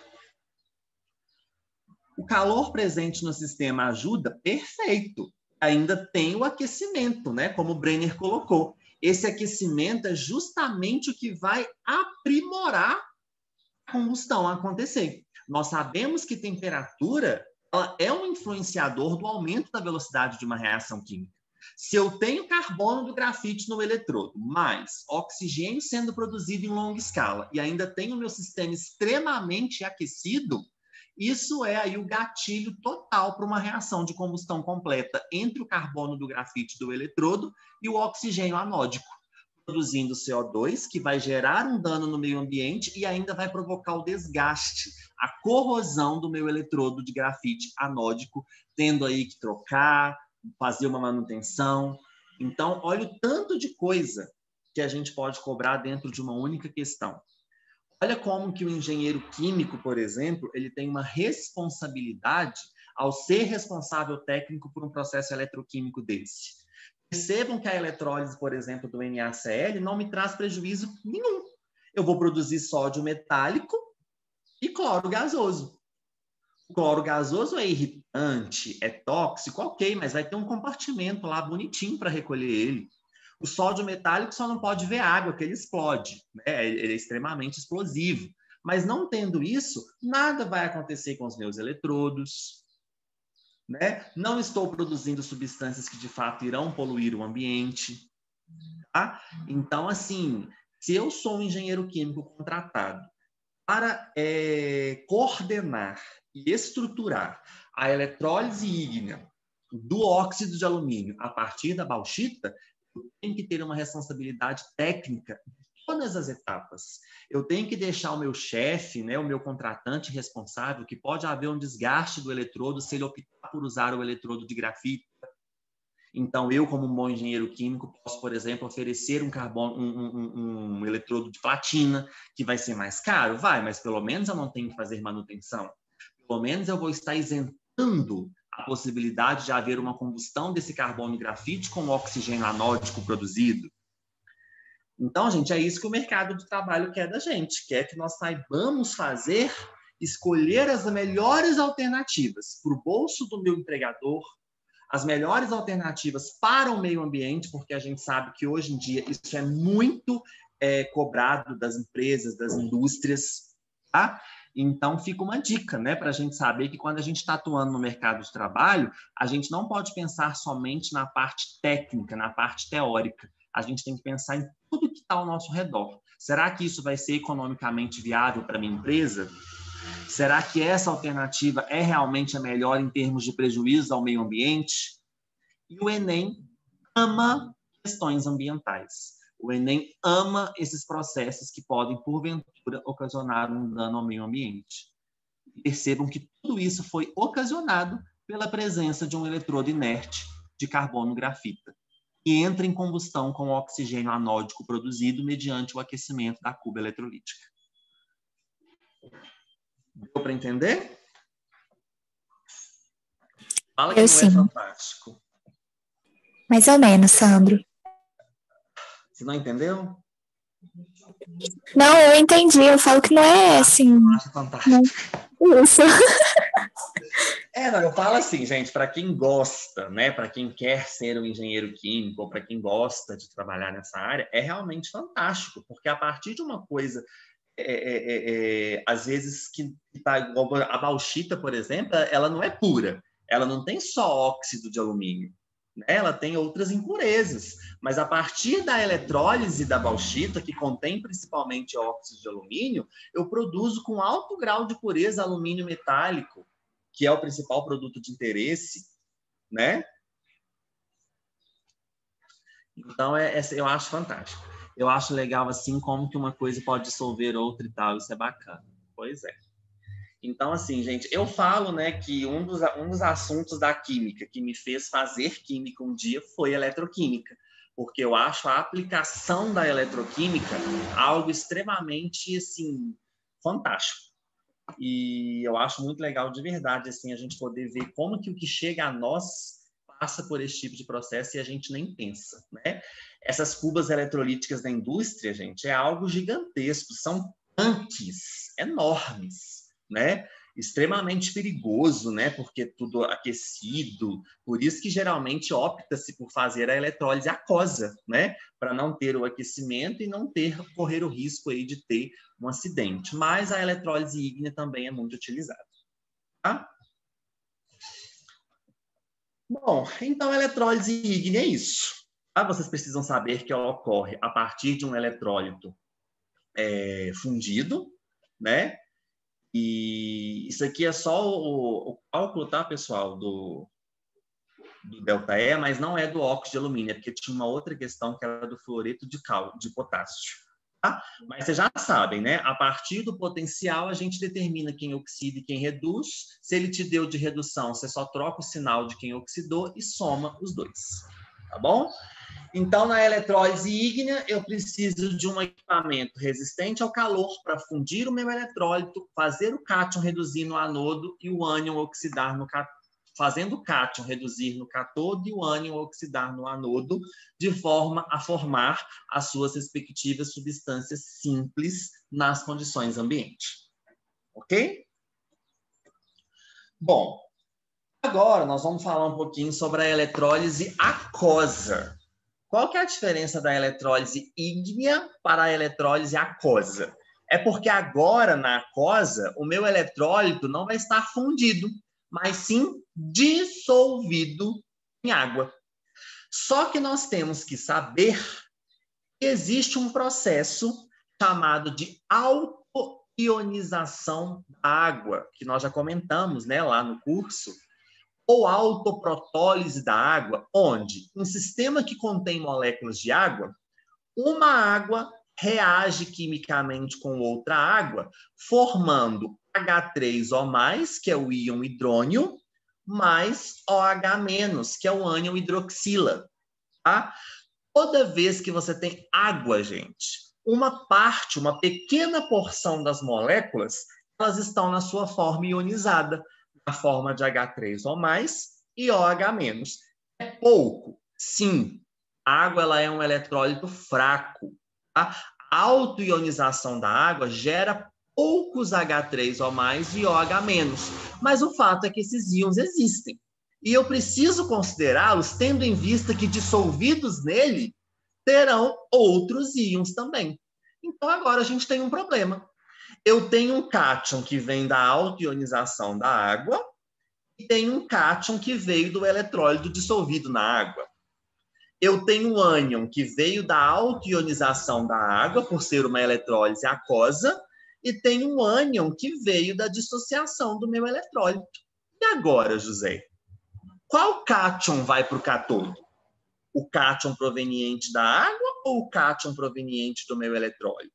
O calor presente no sistema ajuda? Perfeito. Ainda tem o aquecimento, né? Como o Brenner colocou. Esse aquecimento é justamente o que vai aprimorar combustão acontecer. Nós sabemos que temperatura ela é um influenciador do aumento da velocidade de uma reação química. Se eu tenho carbono do grafite no eletrodo, mais oxigênio sendo produzido em longa escala e ainda tenho o meu sistema extremamente aquecido, isso é aí o gatilho total para uma reação de combustão completa entre o carbono do grafite do eletrodo e o oxigênio anódico. produzindo C O dois, que vai gerar um dano no meio ambiente e ainda vai provocar o desgaste, a corrosão do meu eletrodo de grafite anódico, tendo aí que trocar, fazer uma manutenção. Então, olha o tanto de coisa que a gente pode cobrar dentro de uma única questão. Olha como que o engenheiro químico, por exemplo, ele tem uma responsabilidade ao ser responsável técnico por um processo eletroquímico desse. Percebam que a eletrólise, por exemplo, do NaCl não me traz prejuízo nenhum. Eu vou produzir sódio metálico e cloro gasoso. O cloro gasoso é irritante, é tóxico, ok, mas vai ter um compartimento lá bonitinho para recolher ele. O sódio metálico só não pode ver água, que ele explode, né? Ele é extremamente explosivo. Mas não tendo isso, nada vai acontecer com os meus eletrodos, né? Não estou produzindo substâncias que de fato irão poluir o ambiente. Tá? Então, assim, se eu sou um engenheiro químico contratado para é, coordenar e estruturar a eletrólise ígnea do óxido de alumínio a partir da bauxita, eu tenho que ter uma responsabilidade técnica em todas as etapas. Eu tenho que deixar o meu chefe, né, o meu contratante responsável, que pode haver um desgaste do eletrodo se ele optar por usar o eletrodo de grafite. Então, eu, como um bom engenheiro químico, posso, por exemplo, oferecer um, carbono, um, um, um eletrodo de platina, que vai ser mais caro? Vai, mas pelo menos eu não tenho que fazer manutenção. Pelo menos eu vou estar isentando a possibilidade de haver uma combustão desse carbono e grafite com o oxigênio anódico produzido. Então, gente, é isso que o mercado de trabalho quer da gente. Quer que nós saibamos fazer, escolher as melhores alternativas para o bolso do meu empregador, as melhores alternativas para o meio ambiente, porque a gente sabe que hoje em dia isso é muito é, cobrado das empresas, das indústrias, tá? Então, fica uma dica, né, para a gente saber que quando a gente está atuando no mercado de trabalho, a gente não pode pensar somente na parte técnica, na parte teórica. A gente tem que pensar em tudo que está ao nosso redor. Será que isso vai ser economicamente viável para a minha empresa? Será que essa alternativa é realmente a melhor em termos de prejuízo ao meio ambiente? E o Enem ama questões ambientais. O Enem ama esses processos que podem, porventura, ocasionar um dano ao meio ambiente. E percebam que tudo isso foi ocasionado pela presença de um eletrodo inerte de carbono grafita, que entra em combustão com o oxigênio anódico produzido mediante o aquecimento da cuba eletrolítica. Deu para entender? Fala que Eu não sim. é fantástico. Mais ou menos, Sandro. Você não entendeu? Não, eu entendi. Eu falo que não é assim. Eu acho fantástico. Não. Isso. É, não, eu falo assim, gente, para quem gosta, né, para quem quer ser um engenheiro químico, ou para quem gosta de trabalhar nessa área, é realmente fantástico, porque a partir de uma coisa, é, é, é, às vezes, que tá igual a bauxita, por exemplo, ela não é pura, ela não tem só óxido de alumínio, né? Ela tem outras impurezas, mas a partir da eletrólise da bauxita, que contém principalmente óxido de alumínio, eu produzo com alto grau de pureza alumínio metálico, que é o principal produto de interesse, né? Então, é, é, eu acho fantástico. Eu acho legal, assim, como que uma coisa pode dissolver outra e tal, isso é bacana. Pois é. Então, assim, gente, eu falo, né, que um dos, um dos assuntos da química que me fez fazer química um dia foi eletroquímica, porque eu acho a aplicação da eletroquímica algo extremamente, assim, fantástico. E eu acho muito legal de verdade, assim, a gente poder ver como que o que chega a nós passa por esse tipo de processo e a gente nem pensa, né? Essas cubas eletrolíticas da indústria, gente, é algo gigantesco, são tanques enormes, né? Extremamente perigoso, né? Porque tudo aquecido, por isso que geralmente opta-se por fazer a eletrólise aquosa, né? Para não ter o aquecimento e não ter, correr o risco aí de ter um acidente. Mas a eletrólise ígnea também é muito utilizada. Tá? Bom, então a eletrólise ígnea é isso. Tá? Vocês precisam saber que ela ocorre a partir de um eletrólito é, fundido, né? E isso aqui é só o, o cálculo, tá, pessoal, do, do delta E, mas não é do óxido de alumínio, é porque tinha uma outra questão que era do fluoreto de cal, de potássio. Tá? Mas vocês já sabem, né? A partir do potencial, a gente determina quem oxida e quem reduz. Se ele te deu de redução, você só troca o sinal de quem oxidou e soma os dois. Tá bom? Então, na eletrólise ígnea, eu preciso de um equipamento resistente ao calor para fundir o meu eletrólito, fazer o cátion reduzir no anodo e o ânion oxidar no cátodo, fazendo o cátion reduzir no cátodo e o ânion oxidar no anodo, de forma a formar as suas respectivas substâncias simples nas condições ambientes. Ok? Bom, agora nós vamos falar um pouquinho sobre a eletrólise aquosa. Qual que é a diferença da eletrólise ígnea para a eletrólise aquosa? É porque agora, na aquosa, o meu eletrólito não vai estar fundido, mas sim dissolvido em água. Só que nós temos que saber que existe um processo chamado de autoionização da água, que nós já comentamos, né, lá no curso, ou autoprotólise da água, onde, um sistema que contém moléculas de água, uma água reage quimicamente com outra água, formando H três O mais, que é o íon hidrônio, mais OH-, que é o ânion hidroxila. Tá? Toda vez que você tem água, gente, uma parte, uma pequena porção das moléculas, elas estão na sua forma ionizada, na forma de H três O mais, e OH-. É pouco? Sim. A água ela é um eletrólito fraco. Tá? A autoionização da água gera poucos H três O mais e OH-. Mas o fato é que esses íons existem. E eu preciso considerá-los tendo em vista que dissolvidos nele terão outros íons também. Então agora a gente tem um problema. Eu tenho um cátion que vem da autoionização da água e tenho um cátion que veio do eletrólito dissolvido na água. Eu tenho um ânion que veio da autoionização da água, por ser uma eletrólise aquosa, e tenho um ânion que veio da dissociação do meu eletrólito. E agora, José? Qual cátion vai para o cátodo? O cátion proveniente da água ou o cátion proveniente do meu eletrólito?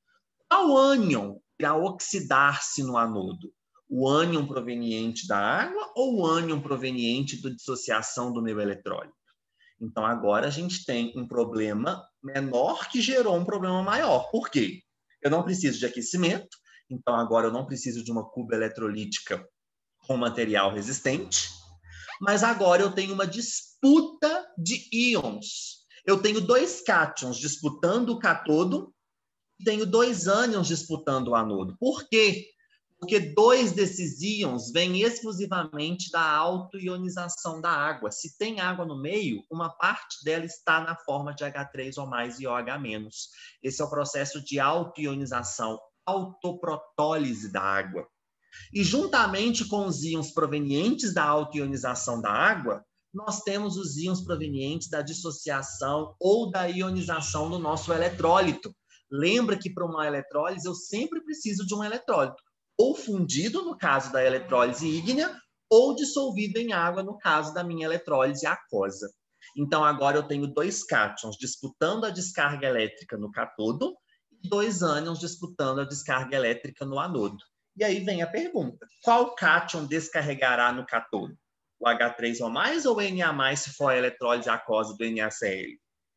Qual ânion irá oxidar-se no anodo? O ânion proveniente da água ou o ânion proveniente da dissociação do meu eletrólito? Então, agora a gente tem um problema menor que gerou um problema maior. Por quê? Eu não preciso de aquecimento, então agora eu não preciso de uma cuba eletrolítica com material resistente, mas agora eu tenho uma disputa de íons. Eu tenho dois cátions disputando o cátodo, tenho dois ânions disputando o anodo. Por quê? Porque dois desses íons vêm exclusivamente da autoionização da água. Se tem água no meio, uma parte dela está na forma de H três O mais e OH-. Esse é o processo de autoionização, autoprotólise da água. E juntamente com os íons provenientes da autoionização da água, nós temos os íons provenientes da dissociação ou da ionização do nosso eletrólito. Lembra que para uma eletrólise eu sempre preciso de um eletrólito, ou fundido, no caso da eletrólise ígnea, ou dissolvido em água, no caso da minha eletrólise aquosa. Então, agora eu tenho dois cátions disputando a descarga elétrica no cátodo e dois ânions disputando a descarga elétrica no anodo. E aí vem a pergunta: qual cátion descarregará no cátodo? O H três O mais ou o Na+, se for a eletrólise aquosa do NaCl?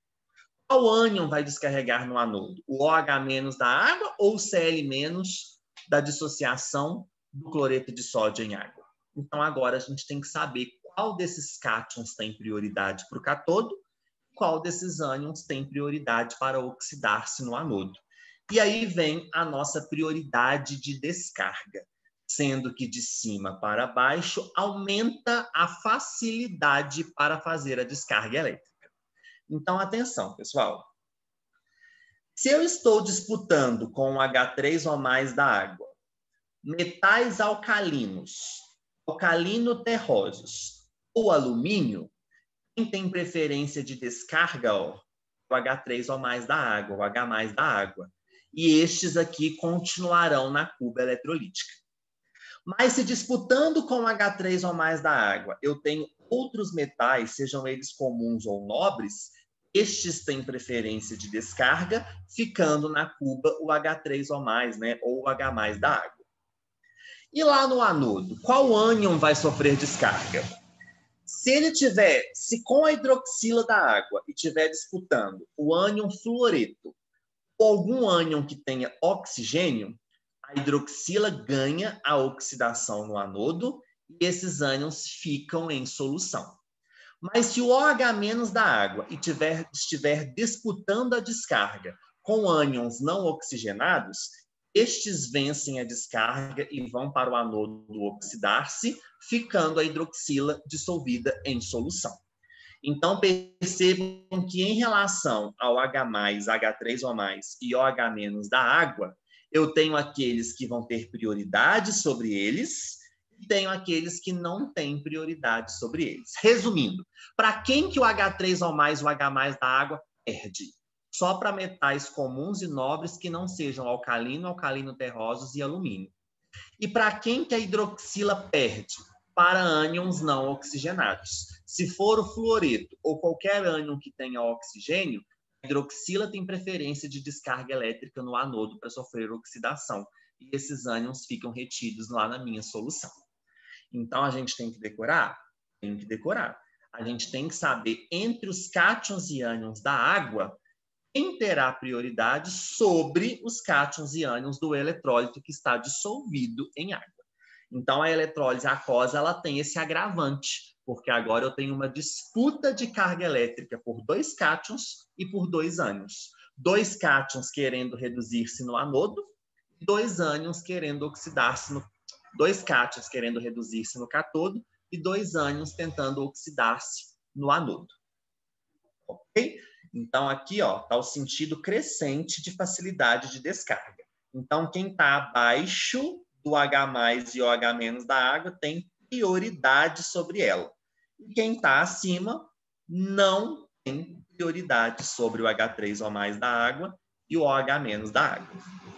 Qual ânion vai descarregar no anodo? O OH- da água ou o Cl- da dissociação do cloreto de sódio em água? Então, agora a gente tem que saber qual desses cátions tem prioridade para o cátodo, qual desses ânions tem prioridade para oxidar-se no anodo. E aí vem a nossa prioridade de descarga, sendo que de cima para baixo aumenta a facilidade para fazer a descarga elétrica. Então, atenção, pessoal. Se eu estou disputando com o H três O mais da água, metais alcalinos, alcalino-terrosos ou alumínio, quem tem preferência de descarga? Ó, o H três O mais da água, o H mais da água. E estes aqui continuarão na cuba eletrolítica. Mas se disputando com o H três O mais da água, eu tenho outros metais, sejam eles comuns ou nobres, estes têm preferência de descarga, ficando na cuba o H três O mais, né? Ou o H mais da água. E lá no anodo, qual ânion vai sofrer descarga? Se ele tiver, se com a hidroxila da água e estiver disputando o ânion fluoreto ou algum ânion que tenha oxigênio, a hidroxila ganha a oxidação no anodo e esses ânions ficam em solução. Mas se o OH- da água e tiver, estiver disputando a descarga com ânions não oxigenados, estes vencem a descarga e vão para o anodo oxidar-se, ficando a hidroxila dissolvida em solução. Então, percebam que em relação ao H+, H três O mais e OH- da água, eu tenho aqueles que vão ter prioridade sobre eles e tenho aqueles que não têm prioridade sobre eles. Resumindo, para quem que o H três O mais e o H+ da água perde? Só para metais comuns e nobres que não sejam alcalino, alcalino terrosos e alumínio. E para quem que a hidroxila perde? Para ânions não oxigenados. Se for o fluoreto ou qualquer ânion que tenha oxigênio, a hidroxila tem preferência de descarga elétrica no anodo para sofrer oxidação. E esses ânions ficam retidos lá na minha solução. Então, a gente tem que decorar? Tem que decorar. A gente tem que saber, entre os cátions e ânions da água, quem terá prioridade sobre os cátions e ânions do eletrólito que está dissolvido em água. Então, a eletrólise aquosa ela tem esse agravante, porque agora eu tenho uma disputa de carga elétrica por dois cátions e por dois ânions. Dois cátions querendo reduzir-se no anodo, dois ânions querendo oxidar-se no... Dois cátions querendo reduzir-se no cátodo e dois ânions tentando oxidar-se no anodo. Ok? Então, aqui está o sentido crescente de facilidade de descarga. Então, quem está abaixo do H+ e OH- da água tem prioridade sobre ela. E quem está acima não tem prioridade sobre o H três O mais da água e o OH- da água.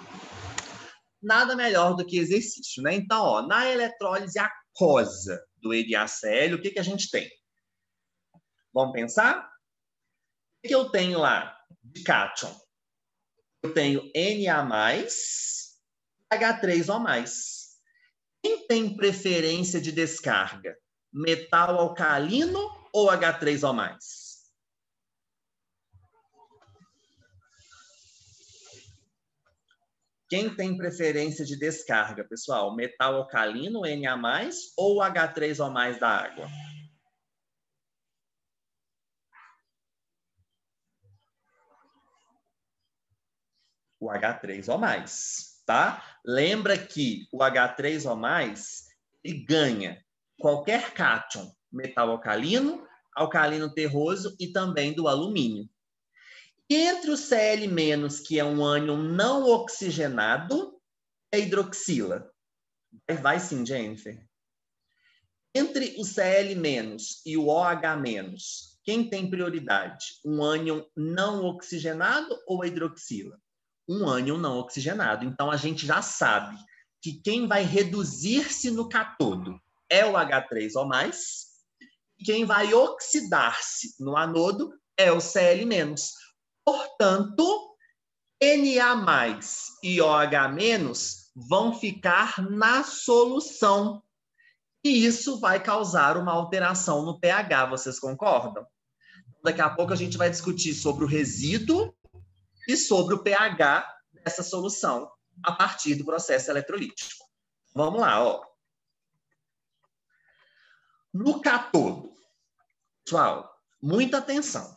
Nada melhor do que exercício, né? Então, ó, na eletrólise aquosa do NaCl, o que, que a gente tem? Vamos pensar? O que eu tenho lá de cátion? Eu tenho Na+, H três O mais. Quem tem preferência de descarga? Metal alcalino ou H três O mais? Quem tem preferência de descarga, pessoal? Metal alcalino, Na+, ou H três O mais da água? O H três O mais, tá? Lembra que o H três O mais, ele ganha qualquer cátion, metal alcalino, alcalino terroso e também do alumínio. Entre o Cl-, que é um ânion não oxigenado, é hidroxila. Vai, vai sim, Jennifer. Entre o Cl- e o OH-, quem tem prioridade? Um ânion não oxigenado ou a hidroxila? Um ânion não oxigenado. Então, a gente já sabe que quem vai reduzir-se no cátodo é o H três O mais, e quem vai oxidar-se no anodo é o Cl-. Portanto, Na+ e OH- vão ficar na solução. E isso vai causar uma alteração no pH, vocês concordam? Daqui a pouco a gente vai discutir sobre o resíduo e sobre o pH dessa solução a partir do processo eletrolítico. Vamos lá, ó. No cátodo, pessoal, muita atenção.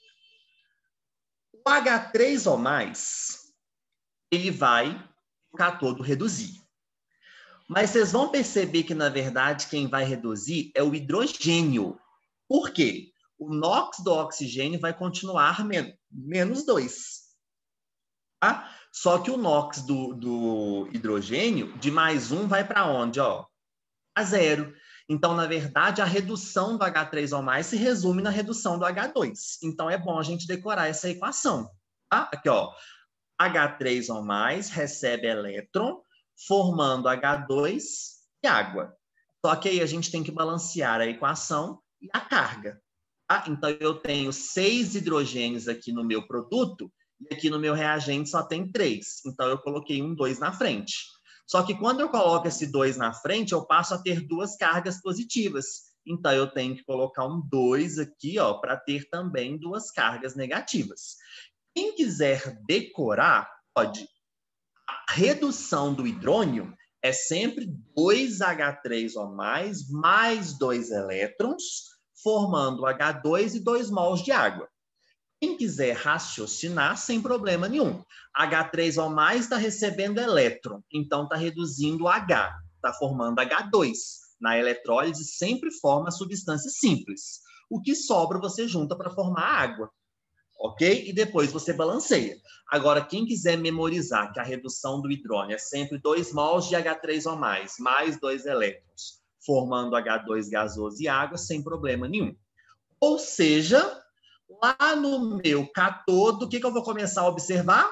O H três O mais, ele vai o cátodo reduzir. Mas vocês vão perceber que, na verdade, quem vai reduzir é o hidrogênio. Por quê? O NOx do oxigênio vai continuar men menos dois. Tá? Só que o NOx do, do hidrogênio, de mais um, vai para onde? Ó? A zero. Então, na verdade, a redução do H três O mais se resume na redução do H dois. Então, é bom a gente decorar essa equação. Tá? Aqui, ó. H três O mais recebe elétron, formando H dois e água. Só que aí a gente tem que balancear a equação e a carga. Tá? Então, eu tenho seis hidrogênios aqui no meu produto, e aqui no meu reagente só tem três. Então, eu coloquei um dois na frente. Só que quando eu coloco esse dois na frente, eu passo a ter duas cargas positivas. Então, eu tenho que colocar um dois aqui, ó, para ter também duas cargas negativas. Quem quiser decorar, pode. A redução do hidrônio é sempre dois H três O mais, mais dois elétrons, formando H dois e dois mols de água. Quem quiser raciocinar, sem problema nenhum. H três O mais está recebendo elétron, então está reduzindo o H, está formando H dois. Na eletrólise, sempre forma substância simples. O que sobra, você junta para formar água. Ok? E depois você balanceia. Agora, quem quiser memorizar que a redução do hidrônio é sempre dois mols de H três O mais, mais dois elétrons, formando H dois gasoso e água, sem problema nenhum. Ou seja, lá no meu catodo, o que, que eu vou começar a observar?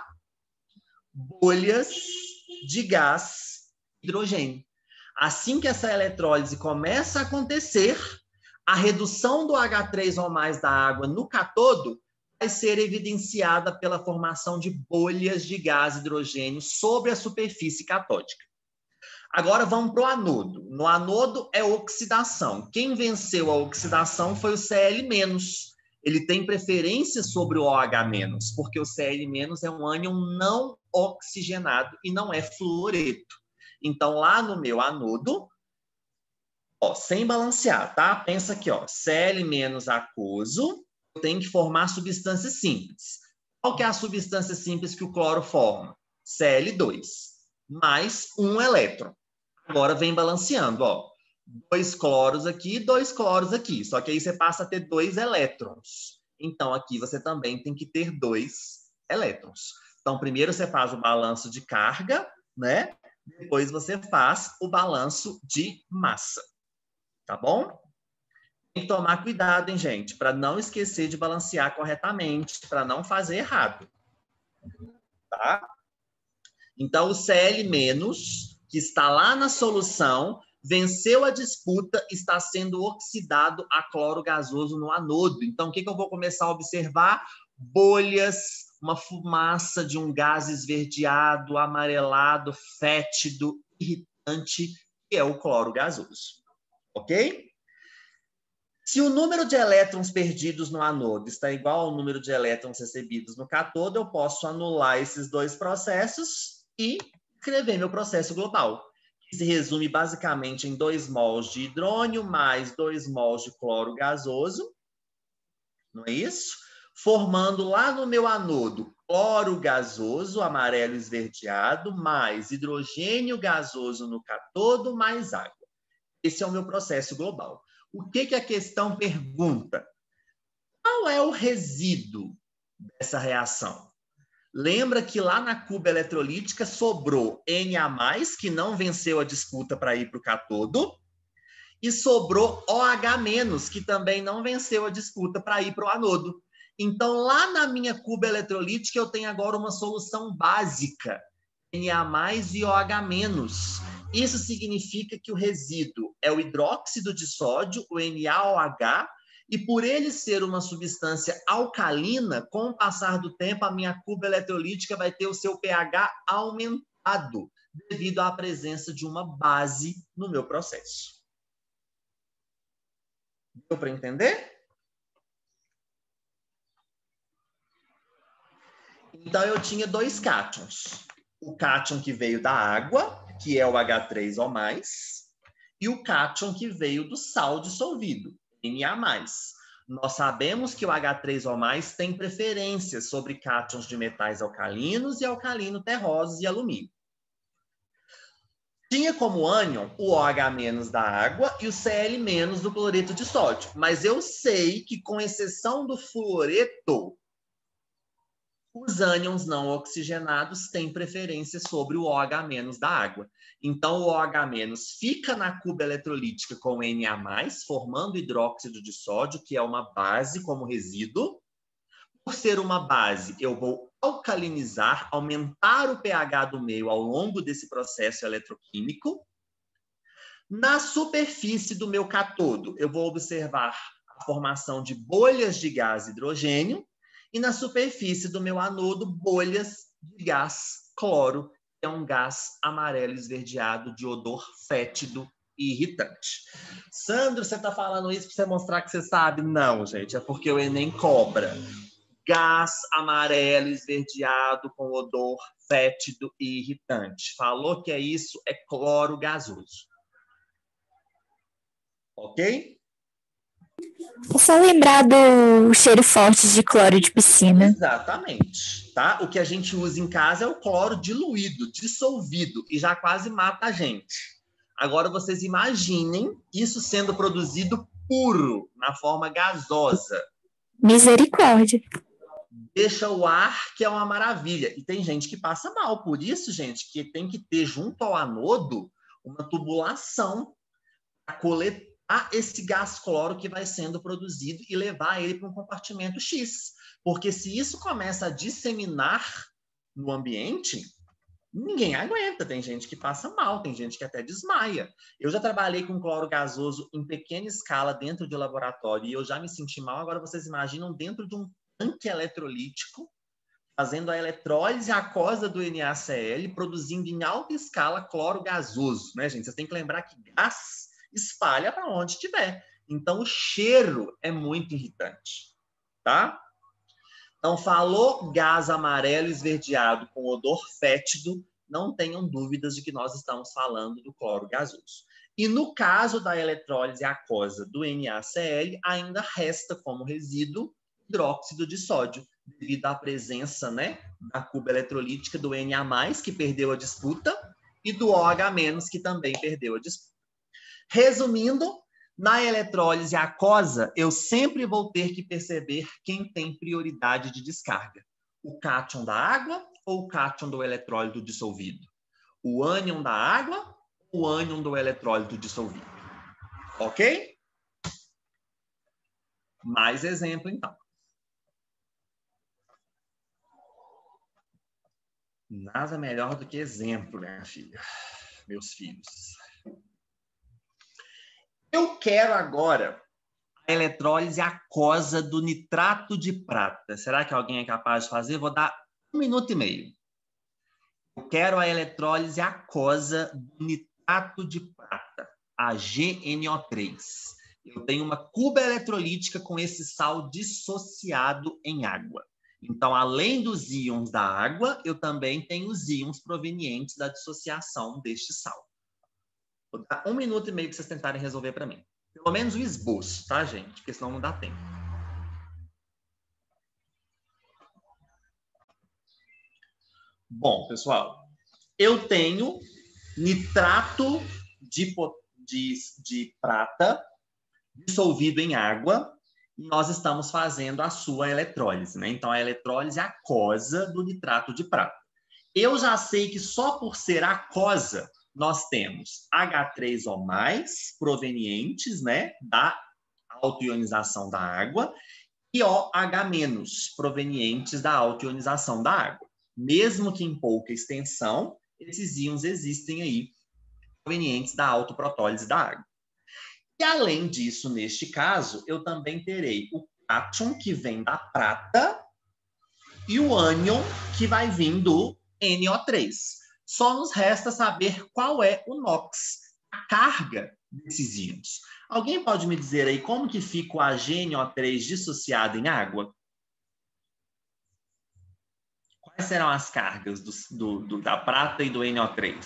Bolhas de gás hidrogênio. Assim que essa eletrólise começa a acontecer, a redução do H três O mais da água no catodo vai ser evidenciada pela formação de bolhas de gás hidrogênio sobre a superfície catódica. Agora vamos para o anodo. No anodo é oxidação. Quem venceu a oxidação foi o C L menos. Ele tem preferência sobre o OH-, porque o C L- é um ânion não oxigenado e não é fluoreto. Então, lá no meu anodo, ó, sem balancear, tá? Pensa aqui, ó, C L- aquoso, tem que formar substância simples. Qual que é a substância simples que o cloro forma? C L dois, mais um elétron. Agora vem balanceando, ó. Dois cloros aqui, dois cloros aqui. Só que aí você passa a ter dois elétrons. Então, aqui você também tem que ter dois elétrons. Então, primeiro você faz o balanço de carga, né? Depois você faz o balanço de massa. Tá bom? Tem que tomar cuidado, hein, gente? Para não esquecer de balancear corretamente, para não fazer errado. Tá? Então, o C L-, que está lá na solução, venceu a disputa, está sendo oxidado a cloro gasoso no anodo. Então, o que, que eu vou começar a observar? Bolhas, uma fumaça de um gás esverdeado, amarelado, fétido, irritante, que é o cloro gasoso. Ok? Se o número de elétrons perdidos no anodo está igual ao número de elétrons recebidos no catodo, eu posso anular esses dois processos e escrever meu processo global, que se resume basicamente em dois mols de hidrônio mais dois mols de cloro gasoso, não é isso? Formando lá no meu anodo cloro gasoso, amarelo esverdeado, mais hidrogênio gasoso no catodo, mais água. Esse é o meu processo global. O que, que a questão pergunta? Qual é o resíduo dessa reação? Lembra que lá na cuba eletrolítica sobrou Na+, que não venceu a disputa para ir para o catodo, e sobrou OH-, que também não venceu a disputa para ir para o anodo. Então, lá na minha cuba eletrolítica, eu tenho agora uma solução básica, Na+ e OH-. Isso significa que o resíduo é o hidróxido de sódio, o Na O H, e por ele ser uma substância alcalina, com o passar do tempo, a minha cuba eletrolítica vai ter o seu pH aumentado, devido à presença de uma base no meu processo. Deu para entender? Então, eu tinha dois cátions. O cátion que veio da água, que é o H três O mais, e o cátion que veio do sal dissolvido, Na+. Nós sabemos que o H três O mais tem preferência sobre cátions de metais alcalinos e alcalino terrosos e alumínio. Tinha como ânion o OH- da água e o C L- do cloreto de sódio. Mas eu sei que, com exceção do fluoreto, os ânions não oxigenados têm preferência sobre o OH- da água. Então, o OH- fica na cuba eletrolítica com Na+, formando hidróxido de sódio, que é uma base como resíduo. Por ser uma base, eu vou alcalinizar, aumentar o pH do meio ao longo desse processo eletroquímico. Na superfície do meu catodo, eu vou observar a formação de bolhas de gás hidrogênio, e na superfície do meu anodo, bolhas de gás cloro, que é um gás amarelo esverdeado de odor fétido e irritante. Sandro, você está falando isso para você mostrar que você sabe? Não, gente, é porque o Enem cobra. Gás amarelo esverdeado com odor fétido e irritante. Falou que é isso, é cloro gasoso. Ok? É só lembrar do cheiro forte de cloro de piscina. Exatamente. Tá? O que a gente usa em casa é o cloro diluído, dissolvido, e já quase mata a gente. Agora vocês imaginem isso sendo produzido puro, na forma gasosa. Misericórdia. Deixa o ar, que é uma maravilha. E tem gente que passa mal. Por isso, gente, que tem que ter junto ao anodo uma tubulação para coletar esse gás cloro que vai sendo produzido e levar ele para um compartimento X. Porque se isso começa a disseminar no ambiente, ninguém aguenta. Tem gente que passa mal, tem gente que até desmaia. Eu já trabalhei com cloro gasoso em pequena escala dentro de laboratório e eu já me senti mal. Agora vocês imaginam dentro de um tanque eletrolítico, fazendo a eletrólise aquosa do NaCl, produzindo em alta escala cloro gasoso, né, gente? Vocês têm que lembrar que gás espalha para onde estiver. Então, o cheiro é muito irritante, tá? Então, falou gás amarelo esverdeado com odor fétido, não tenham dúvidas de que nós estamos falando do cloro gasoso. E no caso da eletrólise aquosa do NaCl, ainda resta como resíduo hidróxido de sódio, devido à presença, né, da cuba eletrolítica do Na+, que perdeu a disputa, e do OH-, que também perdeu a disputa. Resumindo, na eletrólise aquosa, eu sempre vou ter que perceber quem tem prioridade de descarga. O cátion da água ou o cátion do eletrólito dissolvido? O ânion da água ou o ânion do eletrólito dissolvido? Ok? Mais exemplo, então. Nada melhor do que exemplo, minha filha. Meus filhos. Eu quero agora a eletrólise aquosa do nitrato de prata. Será que alguém é capaz de fazer? Vou dar um minuto e meio. Eu quero a eletrólise aquosa do nitrato de prata, a G N O três. Eu tenho uma cuba eletrolítica com esse sal dissociado em água. Então, além dos íons da água, eu também tenho os íons provenientes da dissociação deste sal. Vou dar um minuto e meio para vocês tentarem resolver para mim. Pelo menos o esboço, tá, gente? Porque senão não dá tempo. Bom, pessoal, eu tenho nitrato de, de, de prata dissolvido em água e nós estamos fazendo a sua eletrólise, né? Então, a eletrólise aquosa do nitrato de prata. Eu já sei que só por ser aquosa, nós temos H três O mais, provenientes, né, da autoionização da água, e OH-, provenientes da autoionização da água. Mesmo que em pouca extensão, esses íons existem aí, provenientes da autoprotólise da água. E além disso, neste caso, eu também terei o cátion, que vem da prata, e o ânion, que vai vir do N O três. Só nos resta saber qual é o NOx, a carga desses íons. Alguém pode me dizer aí como que fica o A G N O três dissociado em água? Quais serão as cargas do, do, do, da prata e do N O três?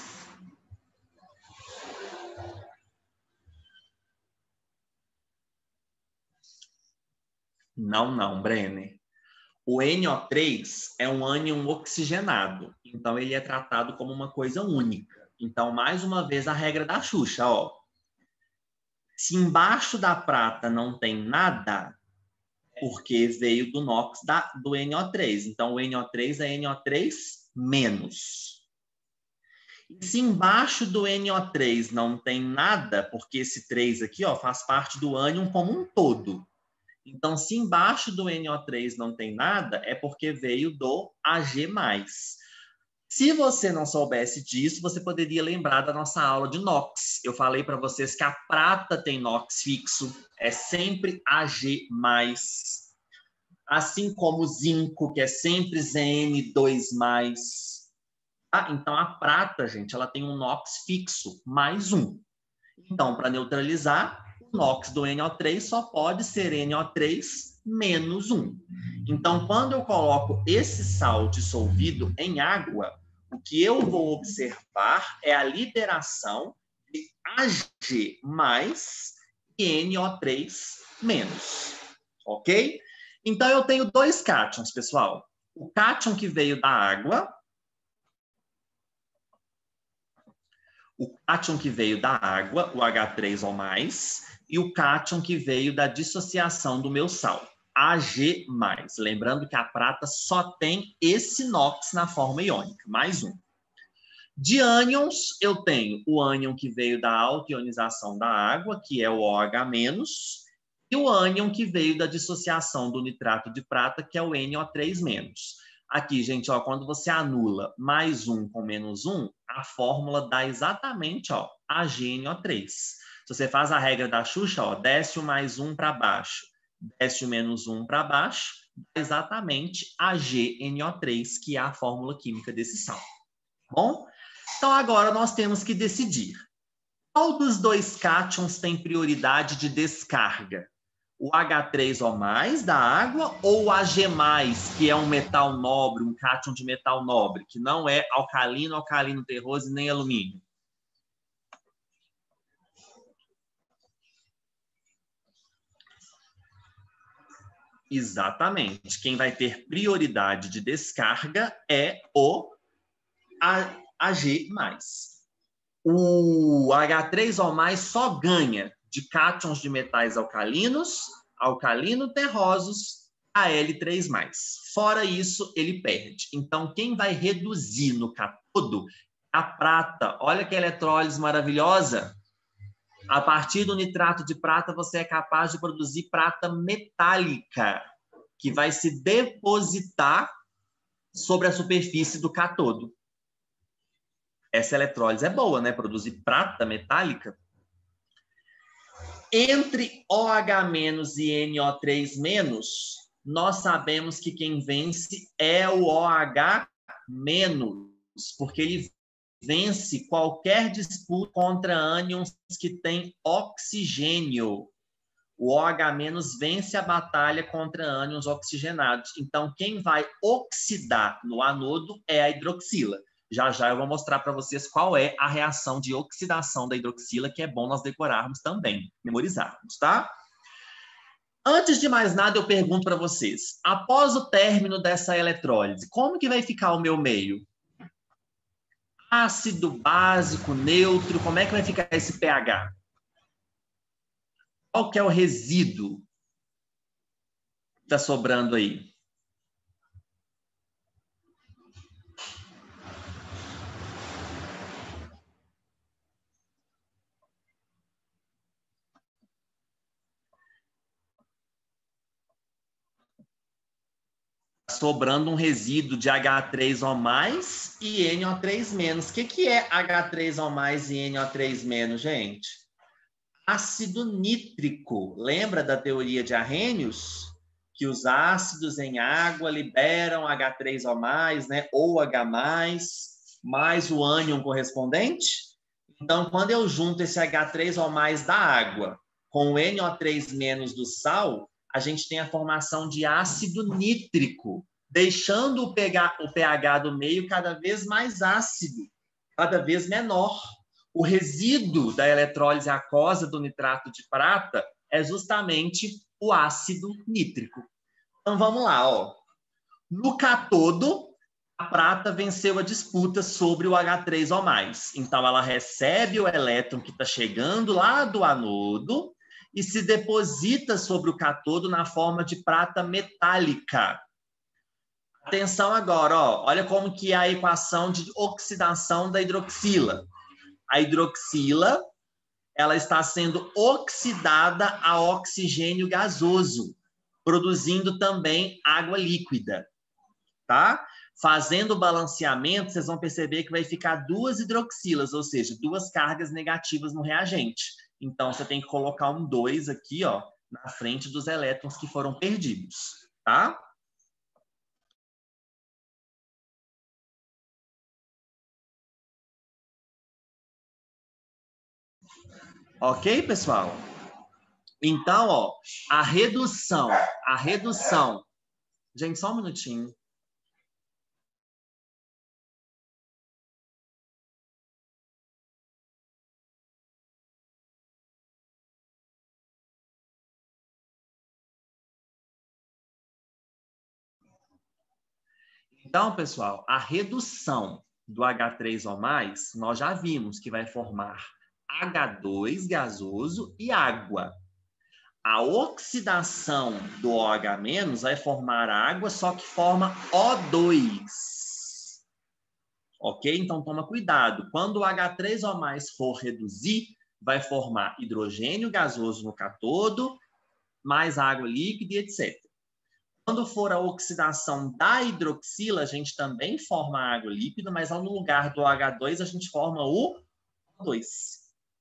Não, não, Brenner. O N O três é um ânion oxigenado, então ele é tratado como uma coisa única. Então, mais uma vez, a regra da Xuxa, ó. Se embaixo da prata não tem nada, porque veio do NOx da, do N O três. Então, o N O três é N O três menos. E se embaixo do N O três não tem nada, porque esse três aqui, ó, faz parte do ânion como um todo. Então, se embaixo do N O três não tem nada, é porque veio do A G mais. Se você não soubesse disso, você poderia lembrar da nossa aula de inox. Eu falei para vocês que a prata tem inox fixo, é sempre A G mais. Assim como o zinco, que é sempre Z N dois mais. Ah, então, a prata, gente, ela tem um inox fixo, mais um. Então, para neutralizar, o inox do N O três só pode ser N O três menos um. Então, quando eu coloco esse sal dissolvido em água, o que eu vou observar é a liberação de A G mais e N O três menos. Ok? Então, eu tenho dois cátions, pessoal. O cátion que veio da água, o cátion que veio da água, o H três O mais, e o cátion que veio da dissociação do meu sal, A G mais. Lembrando que a prata só tem esse inox na forma iônica, mais um. De ânions, eu tenho o ânion que veio da autoionização da água, que é o OH menos, e o ânion que veio da dissociação do nitrato de prata, que é o N O três menos. Aqui, gente, ó, quando você anula mais um com menos um, a fórmula dá exatamente, ó, A G N O três. Se você faz a regra da Xuxa, ó, desce o mais um para baixo, desce o menos um para baixo, dá exatamente A G N O três, que é a fórmula química desse sal. Bom? Então, agora nós temos que decidir. Qual dos dois cátions tem prioridade de descarga? O H três O mais da água ou o A G mais, que é um metal nobre, um cátion de metal nobre, que não é alcalino, alcalino terroso nem alumínio? Exatamente. Quem vai ter prioridade de descarga é o A G mais. O H três O mais só ganha de cátions de metais alcalinos, alcalino terrosos, A L três mais. Fora isso, ele perde. Então, quem vai reduzir no cátodo? A prata. Olha que eletrólise maravilhosa. A partir do nitrato de prata, você é capaz de produzir prata metálica, que vai se depositar sobre a superfície do cátodo. Essa eletrólise é boa, né? Produzir prata metálica. Entre OH- e N O três-, nós sabemos que quem vence é o OH-, porque ele vence qualquer disputa contra ânions que têm oxigênio. O OH- vence a batalha contra ânions oxigenados. Então, quem vai oxidar no anodo é a hidroxila. Já já eu vou mostrar para vocês qual é a reação de oxidação da hidroxila, que é bom nós decorarmos também, memorizarmos, tá? Antes de mais nada, eu pergunto para vocês, após o término dessa eletrólise, como que vai ficar o meu meio? Ácido, básico, neutro, como é que vai ficar esse pH? Qual que é o resíduo que está sobrando aí? Sobrando um resíduo de H três O mais e N O três menos. O que, que é H três O mais e N O três menos, gente? Ácido nítrico. Lembra da teoria de Arrhenius? Que os ácidos em água liberam H três O mais, né? Ou H mais, mais o ânion correspondente. Então, quando eu junto esse H três O mais da água com o N O três menos do sal, a gente tem a formação de ácido nítrico, deixando o pH do meio cada vez mais ácido, cada vez menor. O resíduo da eletrólise aquosa do nitrato de prata é justamente o ácido nítrico. Então, vamos lá, ó. No cátodo, a prata venceu a disputa sobre o H três O mais. Então, ela recebe o elétron que está chegando lá do anodo e se deposita sobre o cátodo na forma de prata metálica. Atenção agora, ó, olha como que é a equação de oxidação da hidroxila. A hidroxila, ela está sendo oxidada a oxigênio gasoso, produzindo também água líquida, tá? Fazendo o balanceamento, vocês vão perceber que vai ficar duas hidroxilas, ou seja, duas cargas negativas no reagente. Então, você tem que colocar um dois aqui, ó, na frente dos elétrons que foram perdidos, tá? Ok, pessoal? Então, ó, a redução, a redução... Gente, só um minutinho. Então, pessoal, a redução do H três O mais, nós já vimos que vai formar H dois gasoso e água. A oxidação do OH- vai formar água, só que forma O dois. Ok? Então, toma cuidado. Quando o H três O mais for reduzir, vai formar hidrogênio gasoso no cátodo, mais água líquida e etcétera. Quando for a oxidação da hidroxila, a gente também forma água líquida, mas no lugar do H dois, a gente forma o O dois.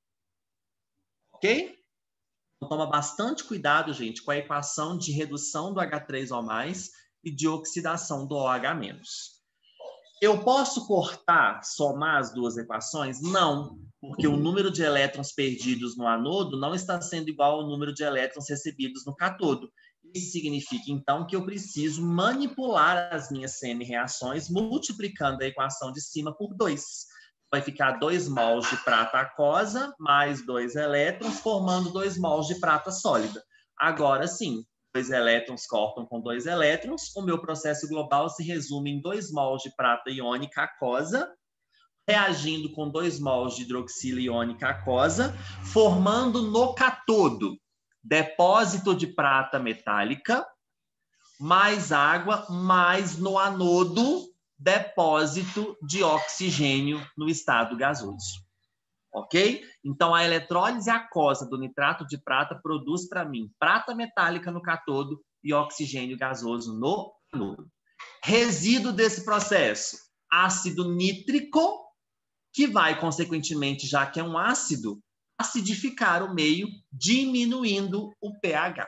Ok? Então, toma bastante cuidado, gente, com a equação de redução do H três O mais, e de oxidação do OH-. Eu posso cortar, somar as duas equações? Não, porque o número de elétrons perdidos no anodo não está sendo igual ao número de elétrons recebidos no cátodo. Isso significa, então, que eu preciso manipular as minhas semi-reações multiplicando a equação de cima por dois. Vai ficar dois mols de prata aquosa mais dois elétrons, formando dois mols de prata sólida. Agora sim, dois elétrons cortam com dois elétrons, o meu processo global se resume em dois mols de prata iônica aquosa, reagindo com dois mols de hidroxila iônica aquosa, formando no cátodo depósito de prata metálica, mais água, mais no anodo, depósito de oxigênio no estado gasoso. Ok? Então, a eletrólise aquosa do nitrato de prata produz para mim prata metálica no cátodo e oxigênio gasoso no anodo. Resíduo desse processo, ácido nítrico, que vai, consequentemente, já que é um ácido, acidificar o meio, diminuindo o pH.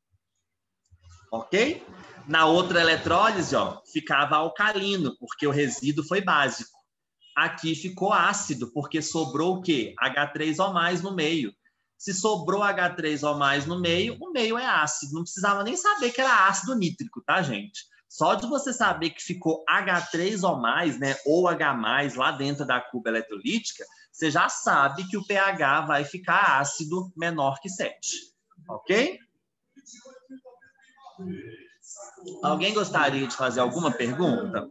Ok? Na outra eletrólise, ó, ficava alcalino, porque o resíduo foi básico. Aqui ficou ácido, porque sobrou o quê? H três O mais no meio. Se sobrou H três O mais no meio, o meio é ácido. Não precisava nem saber que era ácido nítrico, tá, gente? Só de você saber que ficou H três O mais, né, ou H mais, lá dentro da cuba eletrolítica, você já sabe que o pH vai ficar ácido menor que sete. Ok? Alguém gostaria de fazer alguma pergunta?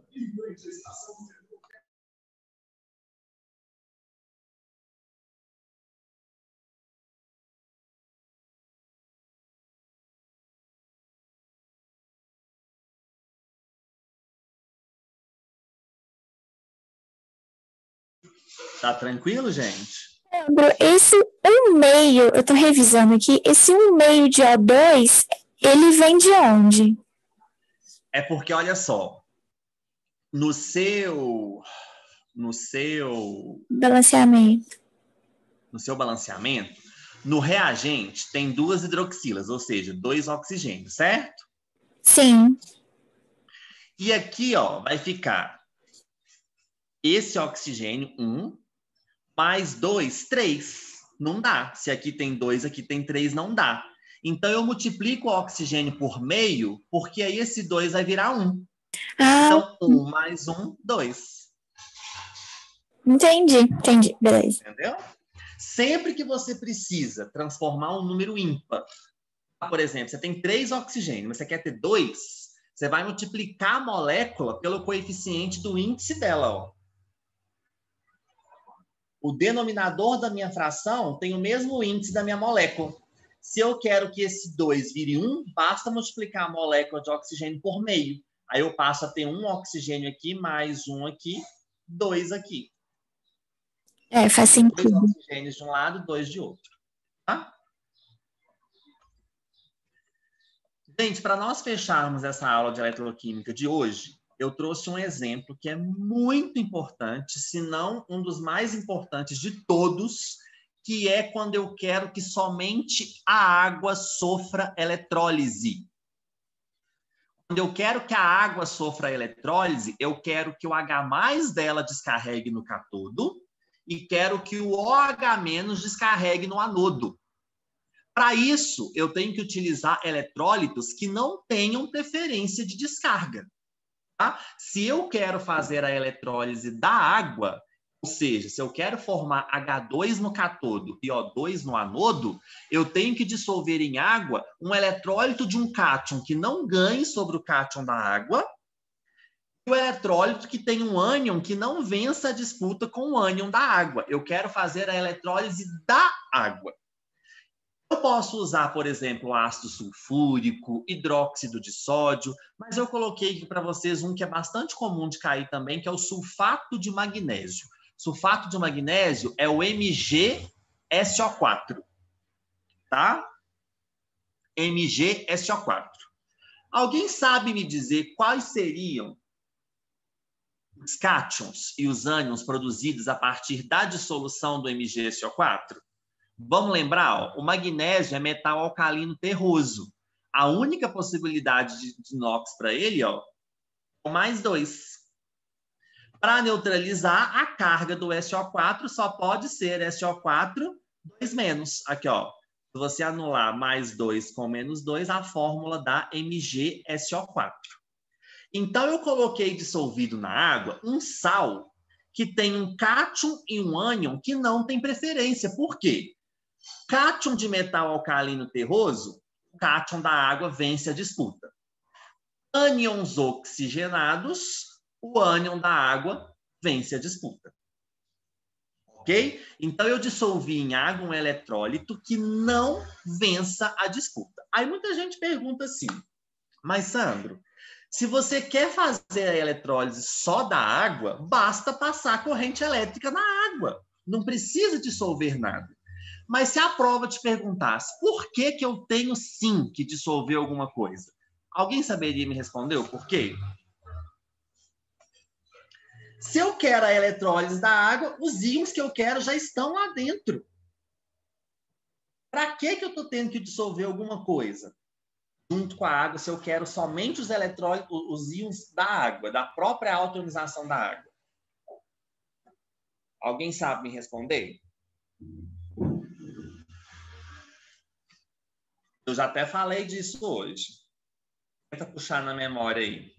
Tá tranquilo, gente? Leandro, esse um meio, eu tô revisando aqui, esse um meio de O dois, ele vem de onde? É porque, olha só, no seu, no seu, Balanceamento. no seu balanceamento, no reagente tem duas hidroxilas, ou seja, dois oxigênios, certo? Sim. E aqui, ó, vai ficar esse oxigênio, um, mais dois, três. Não dá. Se aqui tem dois, aqui tem três, não dá. Então, eu multiplico o oxigênio por meio, porque aí esse dois vai virar um. Ah, Então, um mais um, dois. entendi, entendi, beleza. Entendeu? Sempre que você precisa transformar um número ímpar, por exemplo, você tem três oxigênios, mas você quer ter dois, você vai multiplicar a molécula pelo coeficiente do índice dela, ó. O denominador da minha fração tem o mesmo índice da minha molécula. Se eu quero que esse dois vire um, basta multiplicar a molécula de oxigênio por meio. Aí eu passo a ter um oxigênio aqui, mais um aqui, dois aqui. É, faz Dois sentido. oxigênios de um lado, dois de outro. Tá? Gente, para nós fecharmos essa aula de eletroquímica de hoje, eu trouxe um exemplo que é muito importante, se não um dos mais importantes de todos, que é quando eu quero que somente a água sofra eletrólise. Quando eu quero que a água sofra eletrólise, eu quero que o H mais dela descarregue no cátodo e quero que o OH- descarregue no anodo. Para isso, eu tenho que utilizar eletrólitos que não tenham preferência de descarga. Tá? Se eu quero fazer a eletrólise da água, ou seja, se eu quero formar H dois no cátodo e O dois no anodo, eu tenho que dissolver em água um eletrólito de um cátion que não ganhe sobre o cátion da água e o eletrólito que tem um ânion que não vença a disputa com o ânion da água. Eu quero fazer a eletrólise da água. Eu posso usar, por exemplo, ácido sulfúrico, hidróxido de sódio, mas eu coloquei aqui para vocês um que é bastante comum de cair também, que é o sulfato de magnésio. Sulfato de magnésio é o M G S O quatro, tá? M G S O quatro. Alguém sabe me dizer quais seriam os cátions e os ânions produzidos a partir da dissolução do M G S O quatro? Vamos lembrar, ó, o magnésio é metal alcalino terroso. A única possibilidade de, de inox para ele, ó, é o mais dois. Para neutralizar, a carga do S O quatro só pode ser S O quatro, dois menos. Aqui, ó. Se você anular mais dois com menos dois, a fórmula dá M G S O quatro. Então, eu coloquei dissolvido na água um sal que tem um cátion e um ânion que não tem preferência. Por quê? Cátion de metal alcalino terroso, o cátion da água vence a disputa. Ânions oxigenados, o ânion da água vence a disputa. Ok? Então, eu dissolvi em água um eletrólito que não vença a disputa. Aí muita gente pergunta assim, mas Sandro, se você quer fazer a eletrólise só da água, basta passar corrente elétrica na água. Não precisa dissolver nada. Mas se a prova te perguntasse por que, que eu tenho sim que dissolver alguma coisa, alguém saberia me responder o porquê? Se eu quero a eletrólise da água, os íons que eu quero já estão lá dentro. Para que, que eu estou tendo que dissolver alguma coisa junto com a água se eu quero somente os eletrólitos, os íons da água, da própria autoionização da água? Alguém sabe me responder? Eu já até falei disso hoje. Tenta puxar na memória aí.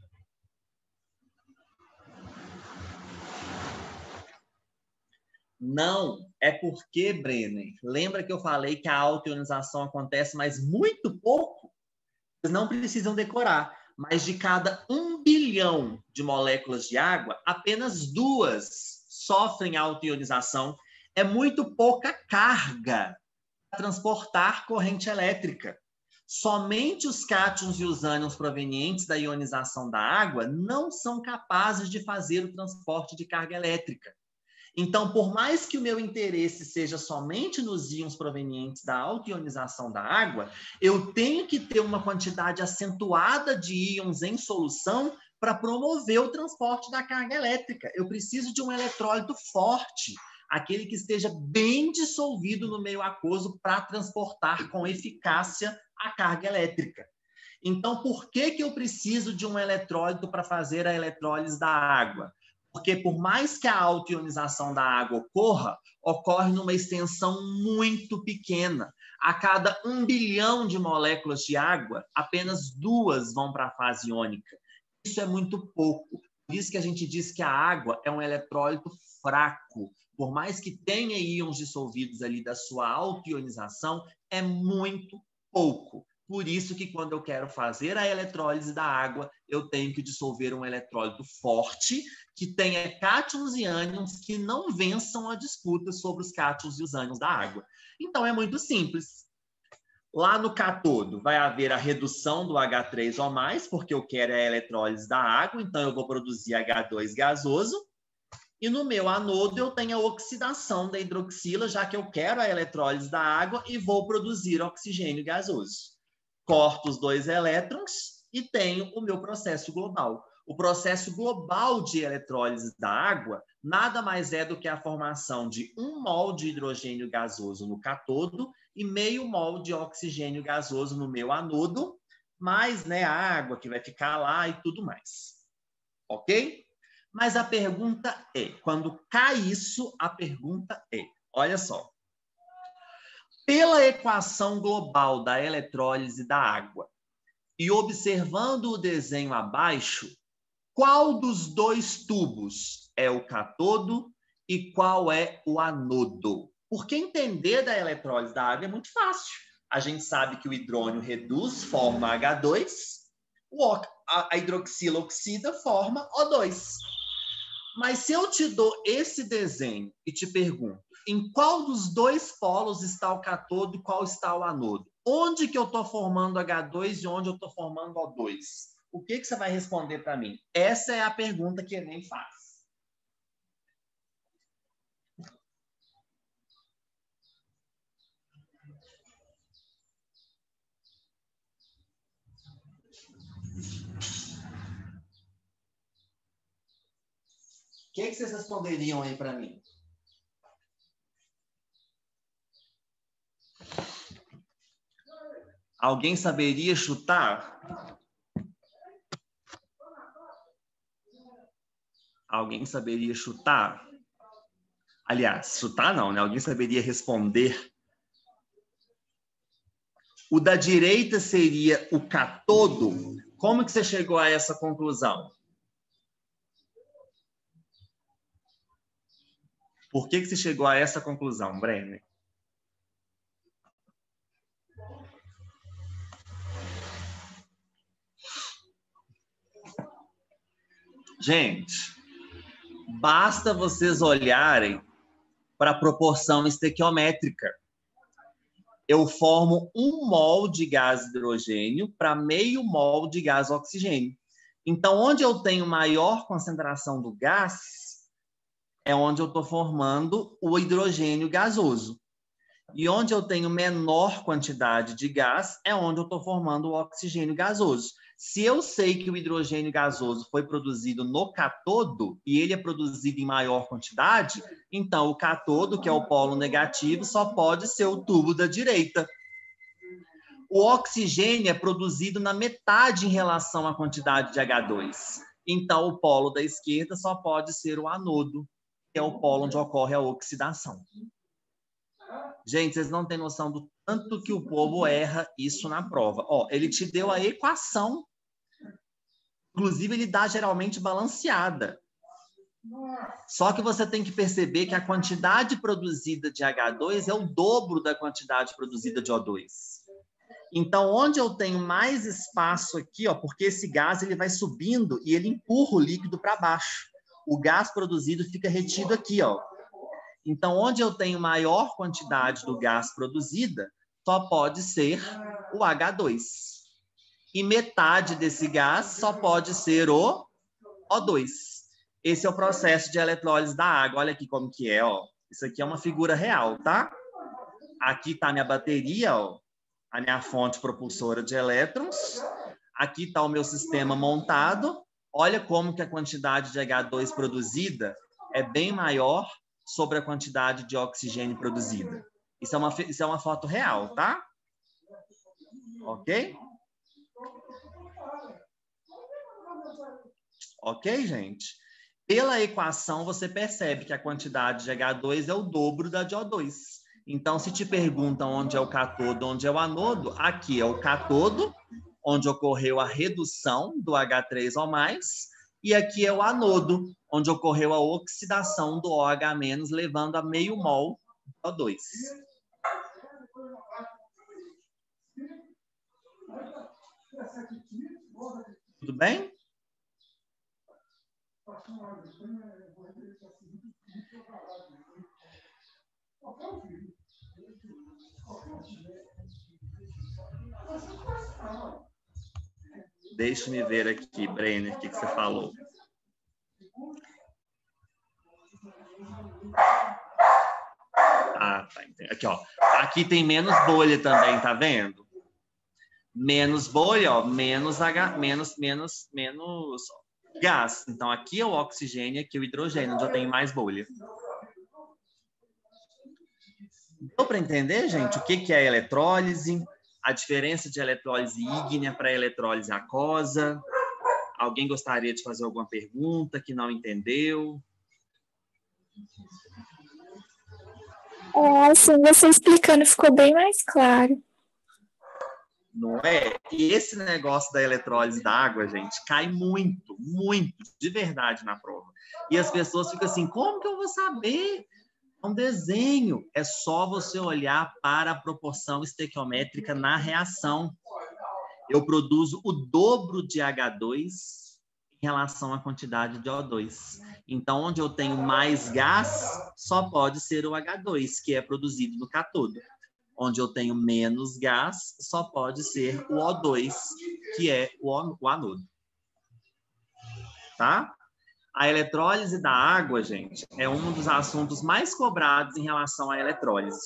Não, é porque, Brenner, lembra que eu falei que a autoionização acontece, mas muito pouco? Vocês não precisam decorar. Mas de cada um bilhão de moléculas de água, apenas duas sofrem autoionização. É muito pouca carga para transportar corrente elétrica. Somente os cátions e os ânions provenientes da ionização da água não são capazes de fazer o transporte de carga elétrica. Então, por mais que o meu interesse seja somente nos íons provenientes da autoionização da água, eu tenho que ter uma quantidade acentuada de íons em solução para promover o transporte da carga elétrica. Eu preciso de um eletrólito forte, aquele que esteja bem dissolvido no meio aquoso para transportar com eficácia a carga elétrica. Então, por que, que eu preciso de um eletrólito para fazer a eletrólise da água? Porque por mais que a autoionização da água ocorra, ocorre numa extensão muito pequena. A cada um bilhão de moléculas de água, apenas duas vão para a fase iônica. Isso é muito pouco. Por isso que a gente diz que a água é um eletrólito fraco. Por mais que tenha íons dissolvidos ali da sua autoionização, é muito pouco. Por isso que quando eu quero fazer a eletrólise da água, eu tenho que dissolver um eletrólito forte, que tenha cátions e ânions que não vençam a disputa sobre os cátions e os ânions da água. Então, é muito simples. Lá no cátodo vai haver a redução do H três O mais, porque eu quero a eletrólise da água, então eu vou produzir H dois gasoso. E no meu anodo eu tenho a oxidação da hidroxila, já que eu quero a eletrólise da água e vou produzir oxigênio gasoso. Corto os dois elétrons e tenho o meu processo global. O processo global de eletrólise da água nada mais é do que a formação de um mol de hidrogênio gasoso no cátodo e meio mol de oxigênio gasoso no meu anodo, mais, né, a água que vai ficar lá e tudo mais. Ok? Mas a pergunta é, quando cai isso, a pergunta é, olha só, pela equação global da eletrólise da água e observando o desenho abaixo, qual dos dois tubos é o cátodo e qual é o anodo? Porque entender da eletrólise da água é muito fácil. A gente sabe que o hidrônio reduz, forma agá dois, a hidroxila oxida, forma ó dois. Mas se eu te dou esse desenho e te pergunto, em qual dos dois polos está o cátodo e qual está o anodo? Onde que eu estou formando agá dois e onde eu estou formando ó dois? O que, que você vai responder para mim? Essa é a pergunta que Enem faz. O que, que vocês responderiam aí para mim? Alguém saberia chutar? Alguém saberia chutar? Aliás, chutar não, né? Alguém saberia responder? O da direita seria o cátodo. Como que você chegou a essa conclusão? Por que que você chegou a essa conclusão, Brenner? Gente, basta vocês olharem para a proporção estequiométrica. Eu formo um mol de gás hidrogênio para meio mol de gás oxigênio. Então, onde eu tenho maior concentração do gás, é onde eu estou formando o hidrogênio gasoso. E onde eu tenho menor quantidade de gás, é onde eu estou formando o oxigênio gasoso. Se eu sei que o hidrogênio gasoso foi produzido no cátodo e ele é produzido em maior quantidade, então o cátodo, que é o polo negativo, só pode ser o tubo da direita. O oxigênio é produzido na metade em relação à quantidade de agá dois. Então o polo da esquerda só pode ser o anodo, que é o polo onde ocorre a oxidação. Gente, vocês não têm noção do tanto que o povo erra isso na prova. Ó, ele te deu a equação. Inclusive, ele dá geralmente balanceada. Só que você tem que perceber que a quantidade produzida de agá dois é o dobro da quantidade produzida de ó dois. Então, onde eu tenho mais espaço aqui, ó, porque esse gás ele vai subindo e ele empurra o líquido para baixo. O gás produzido fica retido aqui, ó. Então, onde eu tenho maior quantidade do gás produzida, só pode ser o agá dois. E metade desse gás só pode ser o ó dois. Esse é o processo de eletrólise da água. Olha aqui como que é, ó. Isso aqui é uma figura real, tá? Aqui está a minha bateria, ó, a minha fonte propulsora de elétrons. Aqui está o meu sistema montado. Olha como que a quantidade de agá dois produzida é bem maior sobre a quantidade de oxigênio produzida. Isso é uma, isso é uma foto real, tá? Ok? Ok, gente? Pela equação, você percebe que a quantidade de agá dois é o dobro da de ó dois. Então, se te perguntam onde é o cátodo, onde é o anodo, aqui é o cátodo, onde ocorreu a redução do agá três ó mais, e aqui é o anodo, onde ocorreu a oxidação do OH-, levando a meio mol de ó dois. Tudo bem? Deixa-me ver aqui, Brenner, o que, que você falou. Ah, tá. Aqui, ó. Aqui tem menos bolha também, tá vendo? Menos bolha, ó, menos H, menos, menos, menos gás. Então, aqui é o oxigênio, aqui é o hidrogênio, onde eu tenho mais bolha. Deu para entender, gente, o que é a eletrólise? A diferença de eletrólise ígnea para eletrólise aquosa? Alguém gostaria de fazer alguma pergunta que não entendeu? É, assim, você explicando ficou bem mais claro. Não é? E esse negócio da eletrólise da água, gente, cai muito, muito, de verdade na prova. E as pessoas ficam assim, como que eu vou saber? É um desenho. É só você olhar para a proporção estequiométrica na reação. Eu produzo o dobro de H dois em relação à quantidade de O dois. Então, onde eu tenho mais gás, só pode ser o H dois, que é produzido no cátodo. Onde eu tenho menos gás, só pode ser o O dois, que é o anodo. Tá? A eletrólise da água, gente, é um dos assuntos mais cobrados em relação à eletrólise.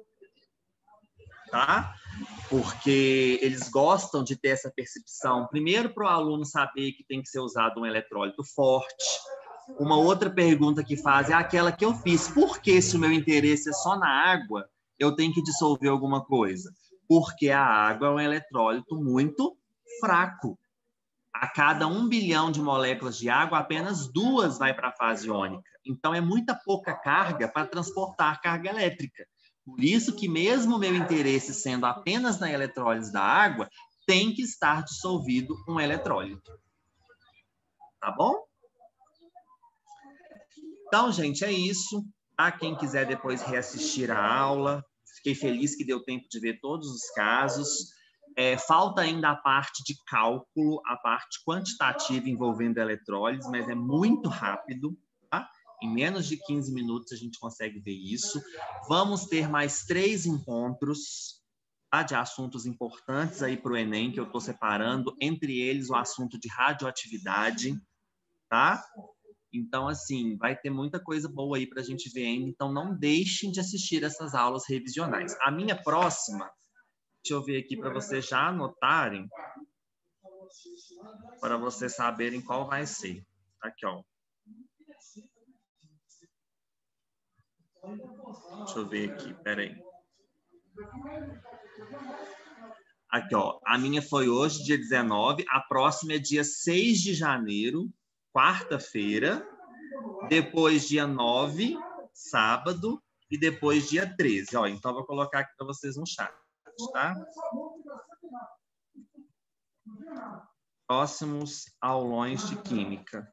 Tá? Porque eles gostam de ter essa percepção. Primeiro, para o aluno saber que tem que ser usado um eletrólito forte. Uma outra pergunta que faz é aquela que eu fiz. Por que, se o meu interesse é só na água, eu tenho que dissolver alguma coisa? Porque a água é um eletrólito muito fraco. A cada um bilhão de moléculas de água, apenas duas vai para a fase iônica. Então, é muita pouca carga para transportar carga elétrica. Por isso que, mesmo o meu interesse sendo apenas na eletrólise da água, tem que estar dissolvido um eletrólito. Tá bom? Então, gente, é isso. Tá? Quem quiser depois reassistir a aula, fiquei feliz que deu tempo de ver todos os casos. É, falta ainda a parte de cálculo, a parte quantitativa envolvendo a eletrólise, mas é muito rápido, tá? Em menos de quinze minutos a gente consegue ver isso. Vamos ter mais três encontros, tá, de assuntos importantes aí para o Enem, que eu estou separando, entre eles o assunto de radioatividade, tá? Então, assim, vai ter muita coisa boa aí para a gente ver ainda, então não deixem de assistir essas aulas revisionais. A minha próxima... Deixa eu ver aqui para vocês já anotarem, para vocês saberem qual vai ser. Aqui, ó. Deixa eu ver aqui, peraí. Aqui, ó. A minha foi hoje, dia dezenove. A próxima é dia seis de janeiro, quarta-feira. Depois, dia nove, sábado. E depois, dia treze. Ó, então, eu vou colocar aqui para vocês no chat, tá? Próximos aulões de química.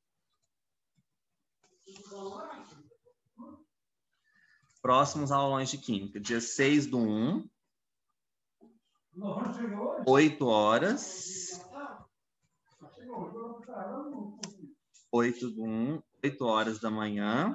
Próximos aulões de química. Dia seis do um. oito horas. oito do um. oito horas da manhã.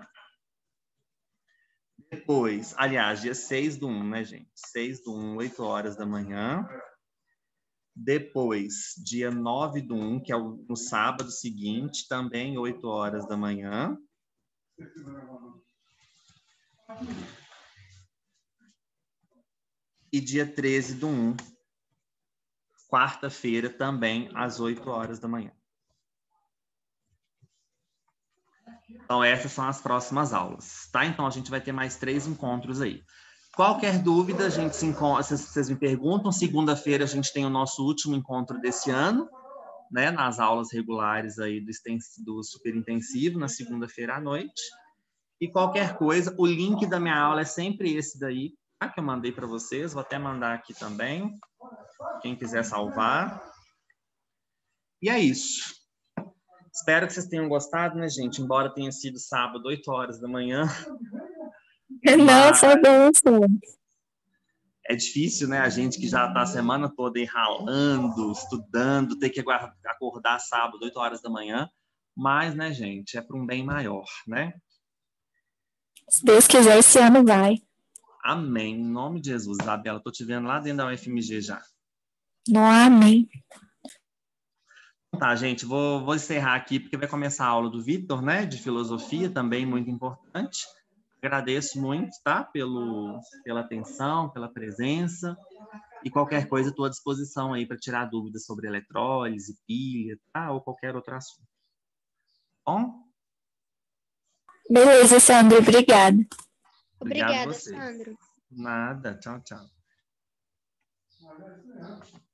Depois, aliás, dia seis do um, né, gente? seis do um, oito horas da manhã. Depois, dia nove do um, que é o, no sábado seguinte, também oito horas da manhã. E dia treze do um, quarta-feira, também às oito horas da manhã. Então, essas são as próximas aulas, tá? Então, a gente vai ter mais três encontros aí. Qualquer dúvida, a gente se encontra, vocês me perguntam. Segunda-feira a gente tem o nosso último encontro desse ano, né? Nas aulas regulares aí do, do superintensivo, na segunda-feira à noite. E qualquer coisa, o link da minha aula é sempre esse daí, tá? Que eu mandei para vocês. Vou até mandar aqui também, quem quiser salvar. E é isso. Espero que vocês tenham gostado, né, gente? Embora tenha sido sábado, oito horas da manhã. Não, foi bom, sim. É difícil, né? A gente que já está a semana toda aí ralando, estudando, ter que acordar sábado, oito horas da manhã. Mas, né, gente, é para um bem maior, né? Se Deus quiser, esse ano vai. Amém. Em nome de Jesus, Isabela. Estou te vendo lá dentro da U F M G já. Não, amém. Tá, gente, vou, vou encerrar aqui, porque vai começar a aula do Vitor, né? De filosofia, também muito importante. Agradeço muito, tá? Pelo, pela atenção, pela presença. E qualquer coisa, estou à disposição aí para tirar dúvidas sobre eletrólise, pilha, tá? Ou qualquer outro assunto. Bom? Beleza, Sandro, obrigada. Obrigado a Obrigada, vocês. Sandro. Nada, tchau, tchau.